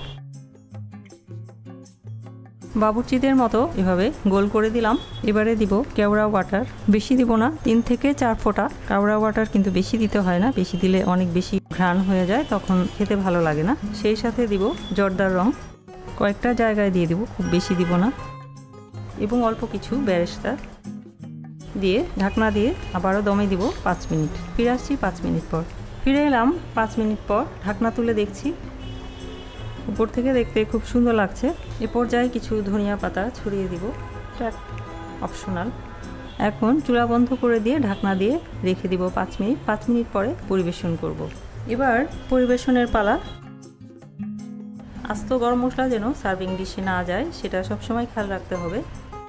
বাবুর্চিদের মতো এভাবে গোল করে দিলাম। এবারে দিব কেওড়া ওয়াটার, বেশি দিব না, তিন থেকে চার ফোঁটা। কেওড়া ওয়াটার কিন্তু বেশি দিতে হয় না, বেশি দিলে অনেক বেশি ঘ্রাণ হয়ে যায়, তখন খেতে ভালো লাগে না। সেই সাথে দিব জর্দার রং, কয়েকটা জায়গায় দিয়ে দিব, খুব বেশি দিব না। এবং অল্প কিছু বেরেস্তা দিয়ে ঢাকনা দিয়ে আবারও দমে দিব পাঁচ মিনিট। ফিরে আসছি পাঁচ মিনিট পর। ফিরে এলাম পাঁচ মিনিট পর, ঢাকনা তুলে দেখছি, উপর থেকে দেখতে খুব সুন্দর লাগছে। এ পর্যায়ে কিছু ধনিয়া পাতা ছড়িয়ে দিব, এটা অপশনাল। এখন চুলা বন্ধ করে দিয়ে ঢাকনা দিয়ে রেখে দিব পাঁচ মিনিট। পাঁচ মিনিট পরে পরিবেশন করব। এবার পরিবেশনের পালা। আস্ত গরম মশলা যেন সার্ভিং ডিশে না যায় সেটা সবসময় খেয়াল রাখতে হবে।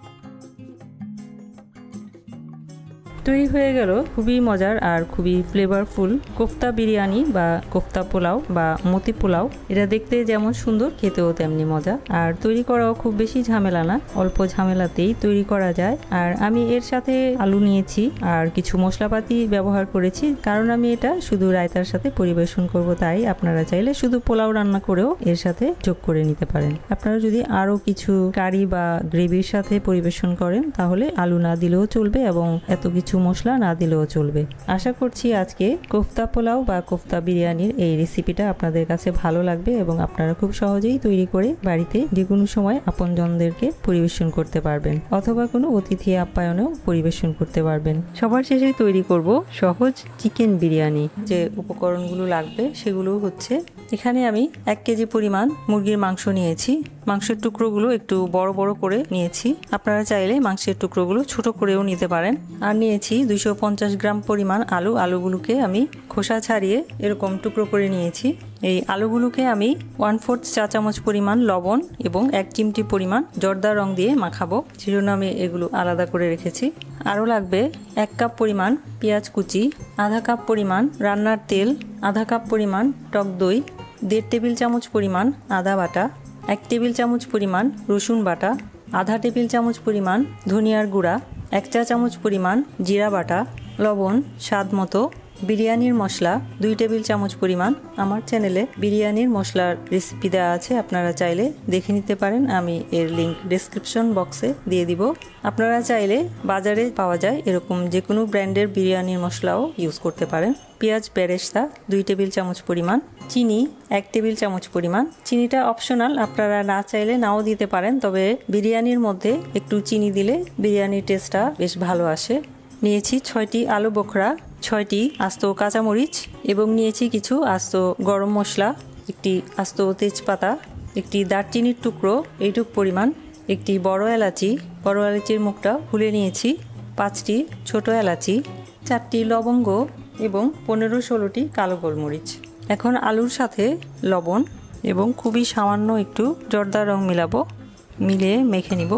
তৈরি হয়ে গেল খুবই মজার আর খুবই ফ্লেভারফুল কোফতা বিরিয়ানি বা কোফতা পোলাও বা মতি পোলাও। এটা দেখতে যেমন সুন্দর, খেতেও তেমনি মজা। আর তৈরি করাও খুব বেশি ঝামেলা না, অল্প ঝামেলাতেই তৈরি করা যায়। আর আমি এর সাথে আলু নিয়েছি আর কিছু মশলাপাতি ব্যবহার করেছি, কারণ আমি এটা শুধু রায়তার সাথে পরিবেশন করব। তাই আপনারা চাইলে শুধু পোলাও রান্না করেও এর সাথে যোগ করে নিতে পারেন। আপনারা যদি আরও কিছু কারি বা গ্রেভির সাথে পরিবেশন করেন তাহলে আলু না দিলেও চলবে এবং এত কিছু মশলা না দিলেও চলবে। আশা করছি আজকে কোফতা পোলাও বা কোফতা বিরিয়ানির এই রেসিপিটা আপনাদের কাছে ভালো লাগবে এবং আপনারা খুব সহজেই তৈরি করে বাড়িতে যে কোনো সময় আপনজনদেরকে পরিবেশন করতে পারবেন, অথবা কোনো অতিথি আপ্যায়নেও পরিবেশন করতে পারবেন। সবার শেষে তৈরি করব সহজ চিকেন বিরিয়ানি। যে উপকরণগুলো লাগবে সেগুলো হচ্ছে, এখানে আমি এক কেজি পরিমাণ মুরগির মাংস নিয়েছি। মাংসের টুকরোগুলো একটু বড় বড় করে নিয়েছি, আপনারা চাইলে মাংসের টুকরোগুলো ছোট করেও নিতে পারেন। আর নিয়েছি দুইশো পঞ্চাশ গ্রাম পরিমাণ আলু। আলুগুলোকে আমি খোসা ছাড়িয়ে এরকম টুকরো করে নিয়েছি। এই আলুগুলোকে আমি ওয়ান ফোর্থ চা চামচ পরিমাণ লবণ এবং এক চিমটি পরিমাণ জর্দা রং দিয়ে মাখাবো, সেজন্য আমি এগুলো আলাদা করে রেখেছি। আরও লাগবে এক কাপ পরিমাণ পেঁয়াজ কুচি, আধা কাপ পরিমাণ রান্নার তেল, আধা কাপ পরিমাণ টক দই, দেড় টেবিল চামচ পরিমাণ আদা বাটা, এক টেবিল চামচ পরিমাণ রসুন বাটা, আধা টেবিল চামচ পরিমাণ ধনিয়ার গুঁড়া, এক চা চামচ পরিমাণ জিরা বাটা, লবণ স্বাদ মতো, বিরিয়ানির মশলা দুই টেবিল চামচ পরিমাণ। আমার চ্যানেলে বিরিয়ানির মশলার রেসিপি দেওয়া আছে, আপনারা চাইলে দেখে নিতে পারেন, আমি এর লিঙ্ক ডেসক্রিপশন বক্সে দিয়ে দিব। আপনারা চাইলে বাজারে পাওয়া যায় এরকম যে কোনো ব্র্যান্ডের বিরিয়ানির মশলাও ইউজ করতে পারেন। পেঁয়াজ বেরেস্তা দুই টেবিল চামচ পরিমাণ, চিনি এক টেবিল চামচ পরিমাণ। চিনিটা অপশনাল, আপনারা না চাইলে নাও দিতে পারেন, তবে বিরিয়ানির মধ্যে একটু চিনি দিলে বিরিয়ানির টেস্টটা বেশ ভালো আসে। নিয়েছি ছয়টি আলু বোখরা, ছয়টি আস্ত কাঁচামরিচ এবং নিয়েছি কিছু আস্ত গরম মশলা, একটি আস্ত তেজপাতা, একটি দারচিনির টুকরো এইটুক পরিমাণ, একটি বড় এলাচি, বড় এলাচির মুখটা খুলে নিয়েছি, পাঁচটি ছোট এলাচি, চারটি লবঙ্গ এবং পনেরো ষোলোটি কালো গোলমরিচ। এখন আলুর সাথে লবণ এবং খুবই সামান্য একটু জর্দা রং মিলাবো, মিলিয়ে মেখে নিব।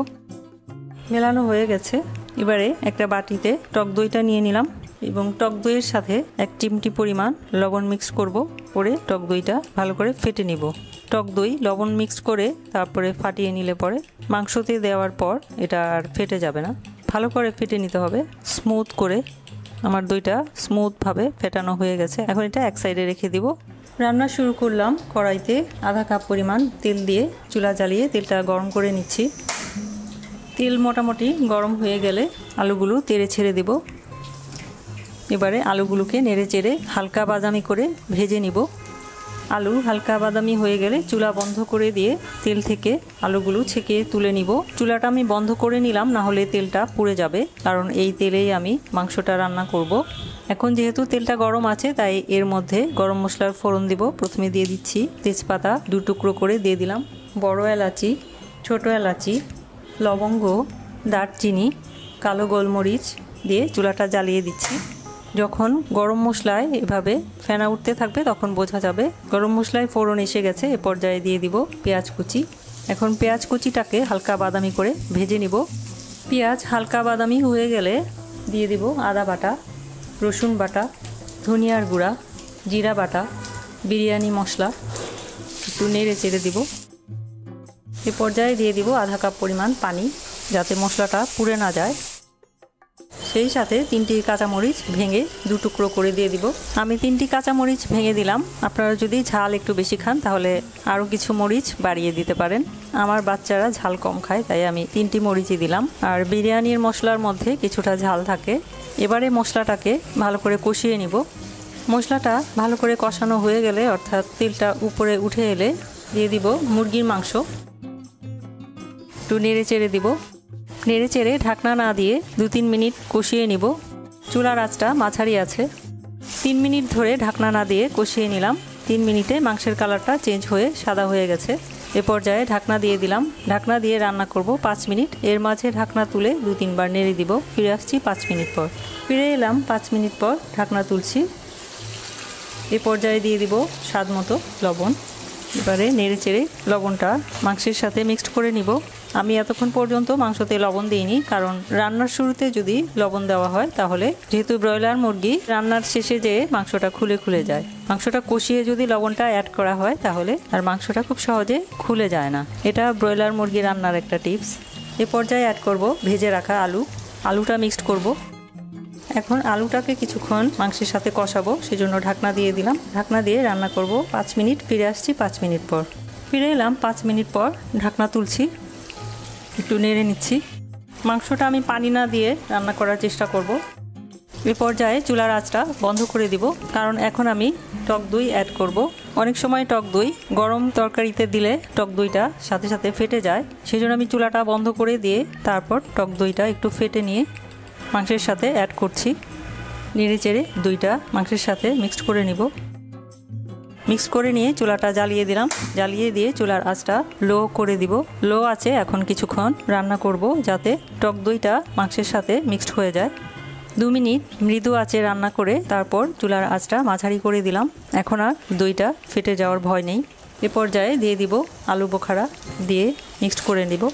মেলানো হয়ে গেছে। এবারে একটা বাটিতে টক দইটা নিয়ে নিলাম এবং টক দইয়ের সাথে এক চিমটি পরিমাণ লবণ মিক্স করব, করে টক দইটা ভালো করে ফেটে নিব। টক দই লবণ মিক্স করে তারপরে ফাটিয়ে নিলে পরে মাংসতে দেওয়ার পর এটা আর ফেটে যাবে না, ভালো করে ফেটে নিতে হবে স্মুথ করে। আমার দইটা স্মুথভাবে ফেটানো হয়ে গেছে, এখন এটা এক সাইডে রেখে দিব। রান্না শুরু করলাম। কড়াইতে আধা কাপ পরিমাণ তেল দিয়ে চুলা জ্বালিয়ে তেলটা গরম করে নিচ্ছি। তেল মোটামুটি গরম হয়ে গেলে আলুগুলো তেড়ে ছেড়ে দেব। এবারে আলুগুলোকে নেড়ে চেড়ে হালকা বাদামি করে ভেজে নিব। আলু হালকা বাদামি হয়ে গেলে চুলা বন্ধ করে দিয়ে তেল থেকে আলুগুলো ছেঁকে তুলে নিব। চুলাটা আমি বন্ধ করে নিলাম, না হলে তেলটা পুড়ে যাবে, কারণ এই তেলেই আমি মাংসটা রান্না করব। এখন যেহেতু তেলটা গরম আছে তাই এর মধ্যে গরম মশলার ফোড়ন দিব। প্রথমে দিয়ে দিচ্ছি তেজপাতা দু টুকরো করে দিয়ে দিলাম, বড় এলাচি, ছোট এলাচি, লবঙ্গ, দারচিনি, কালো গোলমরিচ দিয়ে চুলাটা জ্বালিয়ে দিচ্ছি। যখন গরম মশলায় এভাবে ফেনা উঠতে থাকবে তখন বোঝা যাবে গরম মশলায় ফোড়ন এসে গেছে। এ পর্যায়ে দিয়ে দিব পেঁয়াজ কুচি। এখন পেঁয়াজ কুচিটাকে হালকা বাদামি করে ভেজে নিব। পেঁয়াজ হালকা বাদামি হয়ে গেলে দিয়ে দিব আদা বাটা, রসুন বাটা, ধনিয়ার গুঁড়া, জিরা বাটা, বিরিয়ানি মশলা। একটু নেড়ে চেড়ে দিব। এ পর্যায়ে দিয়ে দিব আধা কাপ পরিমাণ পানি, যাতে মশলাটা পুড়ে না যায়। সেই সাথে তিনটি কাঁচামরিচ ভেঙে দু টুকরো করে দিয়ে দিব। আমি তিনটি কাঁচামরিচ ভেঙে দিলাম। আপনারা যদি ঝাল একটু বেশি খান তাহলে আরও কিছু মরিচ বাড়িয়ে দিতে পারেন। আমার বাচ্চারা ঝাল কম খায় তাই আমি তিনটি মরিচই দিলাম। আর বিরিয়ানির মশলার মধ্যে কিছুটা ঝাল থাকে। এবারে মশলাটাকে ভালো করে কষিয়ে নিব। মশলাটা ভালো করে কষানো হয়ে গেলে, অর্থাৎ তেলটা উপরে উঠে এলে দিয়ে দিব মুরগির মাংস। একটু নেড়ে চেড়ে দিব। নেড়ে চেড়ে ঢাকনা না দিয়ে দু তিন মিনিট কষিয়ে নিব। চুলার আঁচটা মাঝারি আছে। তিন মিনিট ধরে ঢাকনা না দিয়ে কষিয়ে নিলাম। তিন মিনিটে মাংসের কালারটা চেঞ্জ হয়ে সাদা হয়ে গেছে। এ পর্যায়ে ঢাকনা দিয়ে দিলাম। ঢাকনা দিয়ে রান্না করব পাঁচ মিনিট। এর মাঝে ঢাকনা তুলে দু তিনবার নেড়ে দিব। ফিরে আসছি পাঁচ মিনিট পর। ফিরে এলাম পাঁচ মিনিট পর, ঢাকনা তুলছি। এ পর্যায়ে দিয়ে দিব স্বাদ মতো লবণ। এবারে নেড়ে চেড়ে লবণটা মাংসের সাথে মিক্সড করে নিব। আমি এতক্ষণ পর্যন্ত মাংসতে লবণ দিইনি, কারণ রান্নার শুরুতে যদি লবণ দেওয়া হয় তাহলে, যেহেতু ব্রয়লার মুরগি, রান্নার শেষে যেয়ে মাংসটা খুলে খুলে যায়। মাংসটা কষিয়ে যদি লবণটা অ্যাড করা হয় তাহলে আর মাংসটা খুব সহজে খুলে যায় না। এটা ব্রয়লার মুরগি রান্নার একটা টিপস। এ পর্যায়ে অ্যাড করব ভেজে রাখা আলু। আলুটা মিক্সড করব। এখন আলুটাকে কিছুক্ষণ মাংসের সাথে কষাবো, সেজন্য ঢাকনা দিয়ে দিলাম। ঢাকনা দিয়ে রান্না করব পাঁচ মিনিট। ফিরে আসছি পাঁচ মিনিট পর। ফিরে এলাম পাঁচ মিনিট পর। ঢাকনা তুলছি, একটু নেড়ে নিচ্ছি। মাংসটা আমি পানি না দিয়ে রান্না করার চেষ্টা করব। এই পর্যায়ে চুলার আঁচটা বন্ধ করে দিব, কারণ এখন আমি টক দই অ্যাড করব। অনেক সময় টক দই গরম তরকারিতে দিলে টক দইটা সাথে সাথে ফেটে যায়, সেজন্য আমি চুলাটা বন্ধ করে দিয়ে তারপর টক দইটা একটু ফেটে নিয়ে মাংসের সাথে অ্যাড করছি। নেড়ে চেড়ে দইটা মাংসের সাথে মিক্সড করে নিব। মিক্স করে নিয়ে চুলাটা জ্বালিয়ে দিলাম। জ্বালিয়ে দিয়ে চুলার আঁচটা লো করে দিব। লো আছে এখন কিছুক্ষণ রান্না করব, যাতে টক দইটা মাংসের সাথে মিক্সড হয়ে যায়। দু মিনিট মৃদু আঁচে রান্না করে তারপর চুলার আঁচটা মাঝারি করে দিলাম। এখন আর দইটা ফেটে যাওয়ার ভয় নেই। এ পর্যায়ে দিয়ে দিব আলু বোখারা, দিয়ে মিক্সড করে নিব।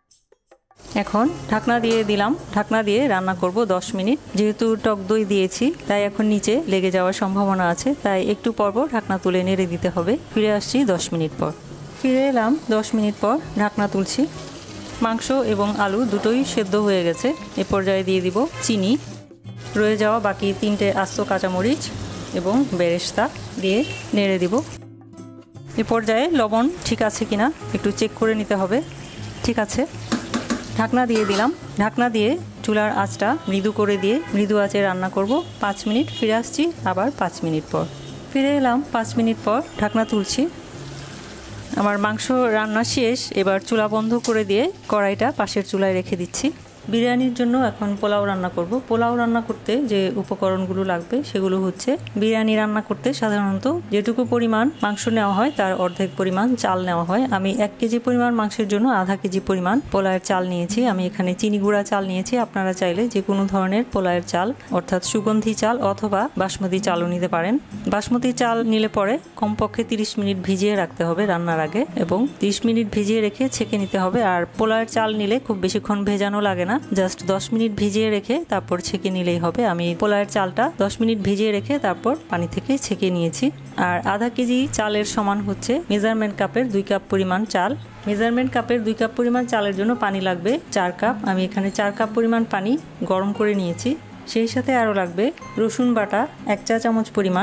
এখন ঢাকনা দিয়ে দিলাম। ঢাকনা দিয়ে রান্না করব দশ মিনিট। যেহেতু টক দই দিয়েছি তাই এখন নিচে লেগে যাওয়ার সম্ভাবনা আছে, তাই একটু পরপর ঢাকনা তুলে নেড়ে দিতে হবে। ফিরে আসছি দশ মিনিট পর। ফিরে এলাম দশ মিনিট পর। ঢাকনা তুলছি। মাংস এবং আলু দুটোই সেদ্ধ হয়ে গেছে। এ পর্যায়ে দিয়ে দিব চিনি, রয়ে যাওয়া বাকি তিনটে আস্ত কাঁচামরিচ এবং বেরেস্তা দিয়ে নেড়ে দিব। এ পর্যায়ে লবণ ঠিক আছে কিনা একটু চেক করে নিতে হবে। ঠিক আছে। ঢাকনা দিয়ে দিলাম। ঢাকনা দিয়ে চুলার আঁচটা মৃদু করে দিয়ে মৃদু আঁচে রান্না করব পাঁচ মিনিট। ফিরে আসছি আবার পাঁচ মিনিট পর। ফিরে এলাম পাঁচ মিনিট পর। ঢাকনা তুলছি। আমার মাংস রান্না শেষ। এবার চুলা বন্ধ করে দিয়ে কড়াইটা পাশের চুলায় রেখে দিচ্ছি। বিরিয়ানির জন্য এখন পোলাও রান্না করব। পোলাও রান্না করতে যে উপকরণগুলো লাগবে সেগুলো হচ্ছে, বিরিয়ানি রান্না করতে সাধারণত যেটুকু পরিমাণ মাংস নেওয়া হয় তার অর্ধেক পরিমাণ চাল নেওয়া হয়। আমি এক কেজি পরিমাণ মাংসের জন্য আধা কেজি পরিমাণ পোলাওয়ের চাল নিয়েছি। আমি এখানে চিনি গুঁড়া চাল নিয়েছি। আপনারা চাইলে যে কোনো ধরনের পোলাওয়ের চাল, অর্থাৎ সুগন্ধি চাল অথবা বাসমতি চালও নিতে পারেন। বাসমতি চাল নিলে পরে কমপক্ষে তিরিশ মিনিট ভিজিয়ে রাখতে হবে রান্নার আগে, এবং তিরিশ মিনিট ভিজিয়ে রেখে ছেঁকে নিতে হবে। আর পোলাওয়ের চাল নিলে খুব বেশিক্ষণ ভেজানো লাগে না, জাস্ট দশ মিনিট ভিজিয়ে রেখে তারপর ছেঁকে নিলেই হবে। আমি পোলাওয়ের চালটা দশ মিনিট ভিজিয়ে রেখে তারপর পানি থেকে ছেঁকে নিয়েছি। আর আধা কেজি চালের সমান হচ্ছে মেজারমেন্ট কাপের দুই কাপ পরিমাণ চাল। মেজারমেন্ট কাপের দুই কাপ পরিমাণ চালের জন্য পানি লাগবে চার কাপ। আমি এখানে চার কাপ পরিমাণ পানি গরম করে নিয়েছি। সেই সাথে আরও লাগবে রসুন বাটা এক চা চামচ পরিমাণ,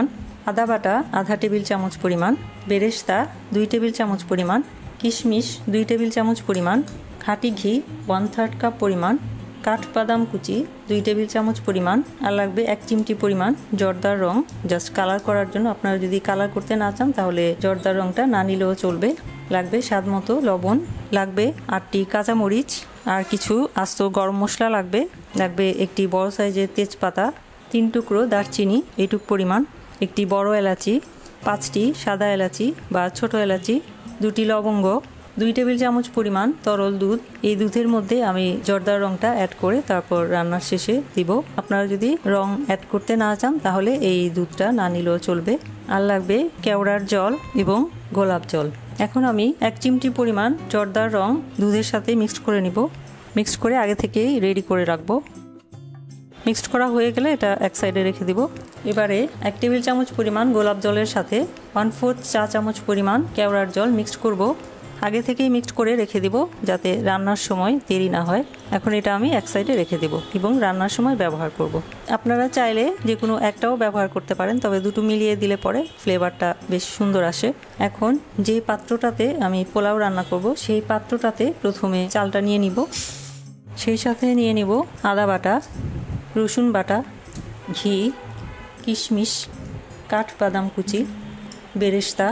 আদা বাটা আধা টেবিল চামচ পরিমাণ, বেরেস্তা দুই টেবিল চামচ পরিমাণ, কিশমিশ দুই টেবিল চামচ পরিমাণ, খাঁটি ঘি ওয়ান থার্ড কাপ পরিমাণ, কাঠবাদাম কুচি দুই টেবিল চামচ পরিমাণ, আর লাগবে এক চিমটি পরিমাণ জর্দার রং, জাস্ট কালার করার জন্য। আপনারা যদি কালার করতে না চান তাহলে জর্দার রংটা না নিলেও চলবে। লাগবে স্বাদ মতো লবণ, লাগবে আটটি কাঁচামরিচ, আর কিছু আস্ত গরম মশলা লাগবে। লাগবে একটি বড় সাইজের তেজপাতা, তিন টুকরো দারচিনি এইটুক পরিমাণ, একটি বড় এলাচি, পাঁচটি সাদা এলাচি বা ছোট এলাচি, দুটি লবঙ্গ, দুই টেবিল চামচ পরিমাণ তরল দুধ। এই দুধের মধ্যে আমি জর্দার রংটা অ্যাড করে তারপর রান্নার শেষে দিব। আপনারা যদি রং অ্যাড করতে না চান তাহলে এই দুধটা না নিলেও চলবে। আর লাগবে কেওড়ার জল এবং গোলাপ জল। এখন আমি এক চিমটি পরিমাণ জর্দার রং দুধের সাথে মিক্সড করে নিব। মিক্সড করে আগে থেকেই রেডি করে রাখবো। মিক্সড করা হয়ে গেলে এটা এক সাইডে রেখে দিব। এবারে এক টেবিল চামচ পরিমাণ গোলাপ জলের সাথে ওয়ান ফোর্থ চা চামচ পরিমাণ কেওড়ার জল মিক্সড করব। আগে থেকেই মিক্সড করে রেখে দিব যাতে রান্নার সময় দেরি না হয়। এখন এটা আমি এক সাইডে রেখে দেব এবং রান্নার সময় ব্যবহার করব। আপনারা চাইলে যে কোনো একটাও ব্যবহার করতে পারেন, তবে দুটো মিলিয়ে দিলে পরে ফ্লেভারটা বেশ সুন্দর আসে। এখন যে পাত্রটাতে আমি পোলাও রান্না করব সেই পাত্রটাতে প্রথমে চালটা নিয়ে নিব। সেই সাথে নিয়ে নিব আদা বাটা, রসুন বাটা, ঘি, কিশমিশ, কাঠবাদাম কুচি, বেরেস্তা,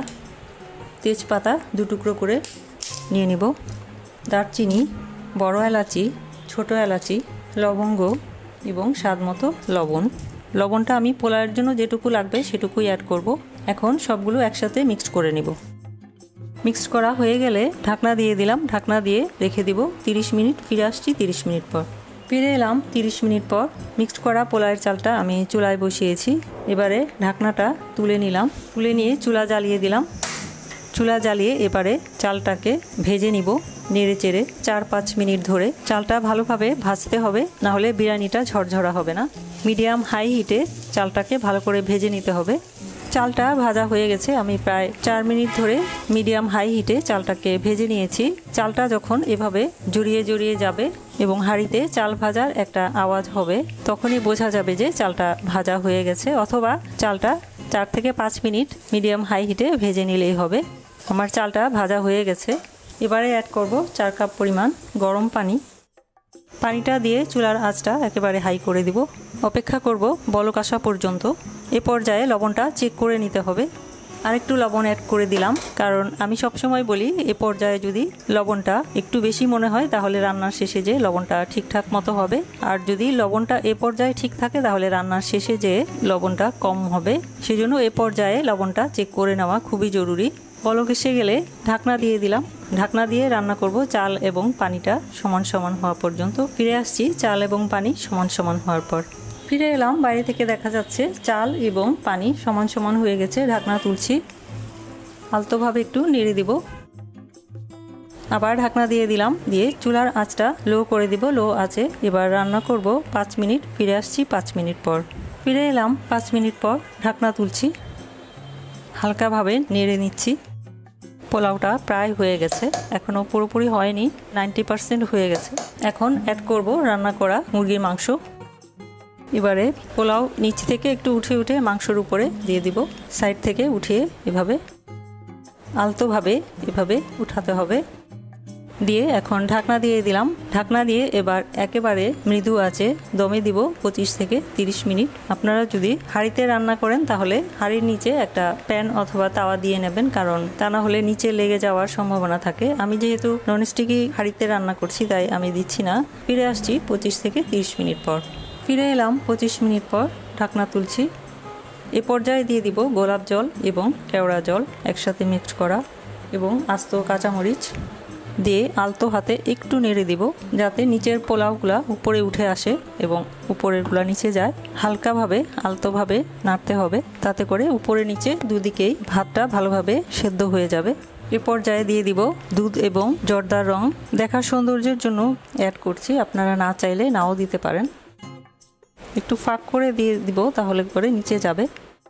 তেজপাতা দু টুকরো করে নিয়ে নিব, দারচিনি, বড় এলাচি, ছোট এলাচি, লবঙ্গ এবং স্বাদ মতো লবণ। লবণটা আমি পোলাওয়ের জন্য যেটুকু লাগবে সেটুকুই অ্যাড করব। এখন সবগুলো একসাথে মিক্সড করে নিব। মিক্সড করা হয়ে গেলে ঢাকনা দিয়ে দিলাম। ঢাকনা দিয়ে রেখে দিব তিরিশ মিনিট। ফিরে আসছি তিরিশ মিনিট পর। ফিরে এলাম তিরিশ মিনিট পর। মিক্সড করা পোলাওয়ের চালটা আমি চুলায় বসিয়েছি। এবারে ঢাকনাটা তুলে নিলাম। তুলে নিয়ে চুলা জ্বালিয়ে দিলাম। চুলা জ্বালিয়ে এবারে চালটাকে ভেজে নিব নেড়ে চেড়ে চার পাঁচ মিনিট ধরে। চালটা ভালোভাবে ভাজতে হবে, না হলে বিরিয়ানিটা ঝরঝরা হবে না। মিডিয়াম হাই হিটে চালটাকে ভালো করে ভেজে নিতে হবে। চালটা ভাজা হয়ে গেছে। আমি প্রায় চার মিনিট ধরে মিডিয়াম হাই হিটে চালটাকে ভেজে নিয়েছি। চালটা যখন এভাবে জড়িয়ে জড়িয়ে যাবে এবং হাঁড়িতে চাল ভাজার একটা আওয়াজ হবে, তখনই বোঝা যাবে যে চালটা ভাজা হয়ে গেছে। অথবা চালটা চার থেকে পাঁচ মিনিট মিডিয়াম হাই হিটে ভেজে নিলেই হবে। আমার চালটা ভাজা হয়ে গেছে। এবারে অ্যাড করব চার কাপ পরিমাণ গরম পানি। পানিটা দিয়ে চুলার আঁচটা একেবারে হাই করে দিব। অপেক্ষা করব বলক আসা পর্যন্ত। এ পর্যায়ে লবণটা চেক করে নিতে হবে। আরেকটু লবণ অ্যাড করে দিলাম, কারণ আমি সবসময় বলি এ পর্যায়ে যদি লবণটা একটু বেশি মনে হয় তাহলে রান্নার শেষে যে লবণটা ঠিকঠাক মতো হবে, আর যদি লবণটা এ পর্যায়ে ঠিক থাকে তাহলে রান্নার শেষে যে লবণটা কম হবে। সেজন্য এ পর্যায়ে লবণটা চেক করে নেওয়া খুবই জরুরি। বলক এসে গেলে ঢাকনা দিয়ে দিলাম। ঢাকনা দিয়ে রান্না করব চাল এবং পানিটা সমান সমান হওয়া পর্যন্ত। ফিরে আসছি চাল এবং পানি সমান সমান হওয়ার পর। ফিরে এলাম। বাইরে থেকে দেখা যাচ্ছে চাল এবং পানি সমান সমান হয়ে গেছে। ঢাকনা তুলছি, আলতোভাবে একটু নেড়ে দিব। আবার ঢাকনা দিয়ে দিলাম। দিয়ে চুলার আঁচটা লো করে দিব। লো আঁচে এবার রান্না করব পাঁচ মিনিট। ফিরে আসছি পাঁচ মিনিট পর। ফিরে এলাম পাঁচ মিনিট পর। ঢাকনা তুলছি, হালকাভাবে নেড়ে নিচ্ছি। পোলাওটা প্রায় হয়ে গেছে, এখনও পুরোপুরি হয়নি, নাইনটি পার্সেন্ট হয়ে গেছে। এখন অ্যাড করব রান্না করা মুরগির মাংস। এবারে পোলাও নিচ থেকে একটু উঠে উঠে মাংসর উপরে দিয়ে দিব। সাইড থেকে উঠিয়ে এভাবে আলতোভাবে এভাবে উঠাতে হবে। দিয়ে এখন ঢাকনা দিয়ে দিলাম। ঢাকনা দিয়ে এবার একেবারে মৃদু আঁচে দমে দিব পঁচিশ থেকে তিরিশ মিনিট। আপনারা যদি হাঁড়িতে রান্না করেন তাহলে হাঁড়ির নিচে একটা প্যান অথবা তাওয়া দিয়ে নেবেন, কারণ তা না হলে নিচে লেগে যাওয়ার সম্ভাবনা থাকে। আমি যেহেতু ননস্টিকি হাঁড়িতে রান্না করছি তাই আমি দিচ্ছি না। ফিরে আসছি পঁচিশ থেকে তিরিশ মিনিট পর। ফিরে এলাম পঁচিশ মিনিট পর। ঢাকনা তুলছি। এ পর্যায়ে দিয়ে দিব গোলাপ জল এবং কেওড়া জল একসাথে মিক্সড করা এবং আস্ত কাঁচামরিচ দিয়ে আলতো হাতে একটু নেড়ে দিব, যাতে নিচের পোলাওগুলা উপরে উঠে আসে এবং উপরেরগুলা নিচে যায়। হালকাভাবে আলতোভাবে নাড়তে হবে, তাতে করে উপরে নিচে দুদিকেই ভাতটা ভালোভাবে সেদ্ধ হয়ে যাবে। এ পর্যায়ে দিয়ে দিব দুধ এবং জর্দার রং। দেখার সৌন্দর্যের জন্য অ্যাড করছি, আপনারা না চাইলে নাও দিতে পারেন। একটু ফাঁক করে দিয়ে দিব, তাহলে করে নিচে যাবে।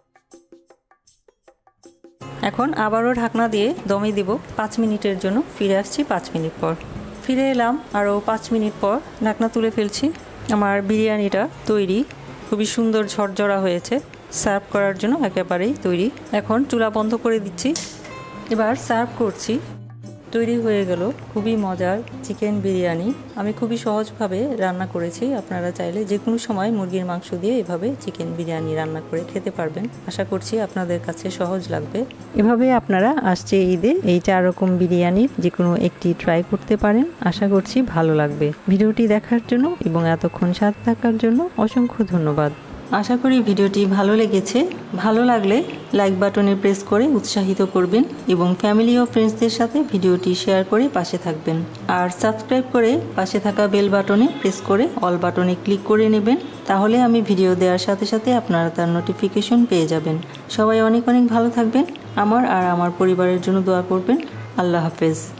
এখন আবারও ঢাকনা দিয়ে দমে দিব পাঁচ মিনিটের জন্য। ফিরে আসছি পাঁচ মিনিট পর। ফিরে এলাম আরও পাঁচ মিনিট পর। ঢাকনা তুলে ফেলছি। আমার বিরিয়ানিটা তৈরি, খুবই সুন্দর ঝরঝরা হয়েছে। সার্ভ করার জন্য একেবারেই তৈরি। এখন চুলা বন্ধ করে দিচ্ছি, এবার সার্ভ করছি। তৈরি হয়ে গেল খুবই মজার চিকেন বিরিয়ানি। আমি খুবই সহজভাবে রান্না করেছি। আপনারা চাইলে যে কোনো সময় মুরগির মাংস দিয়ে এভাবে চিকেন বিরিয়ানি রান্না করে খেতে পারবেন। আশা করছি আপনাদের কাছে সহজ লাগবে। এভাবে আপনারা আসছে ঈদে এই চার রকম বিরিয়ানির যে কোনো একটি ট্রাই করতে পারেন। আশা করছি ভালো লাগবে। ভিডিওটি দেখার জন্য এবং এতক্ষণ সাথে থাকার জন্য অসংখ্য ধন্যবাদ। আশা করি ভিডিওটি ভালো লেগেছে। ভালো লাগলে লাইক বাটনে প্রেস করে উৎসাহিত করবেন এবং ফ্যামিলি ও ফ্রেন্ডসদের সাথে ভিডিওটি শেয়ার করে পাশে থাকবেন। আর সাবস্ক্রাইব করে পাশে থাকা বেল বাটনে প্রেস করে অল বাটনে ক্লিক করে নেবেন। তাহলে আমি ভিডিও দেওয়ার সাথে সাথে আপনারা তার নোটিফিকেশন পেয়ে যাবেন। সবাই অনেক অনেক ভালো থাকবেন। আমার আর আমার পরিবারের জন্য দোয়া করবেন। আল্লাহ হাফেজ।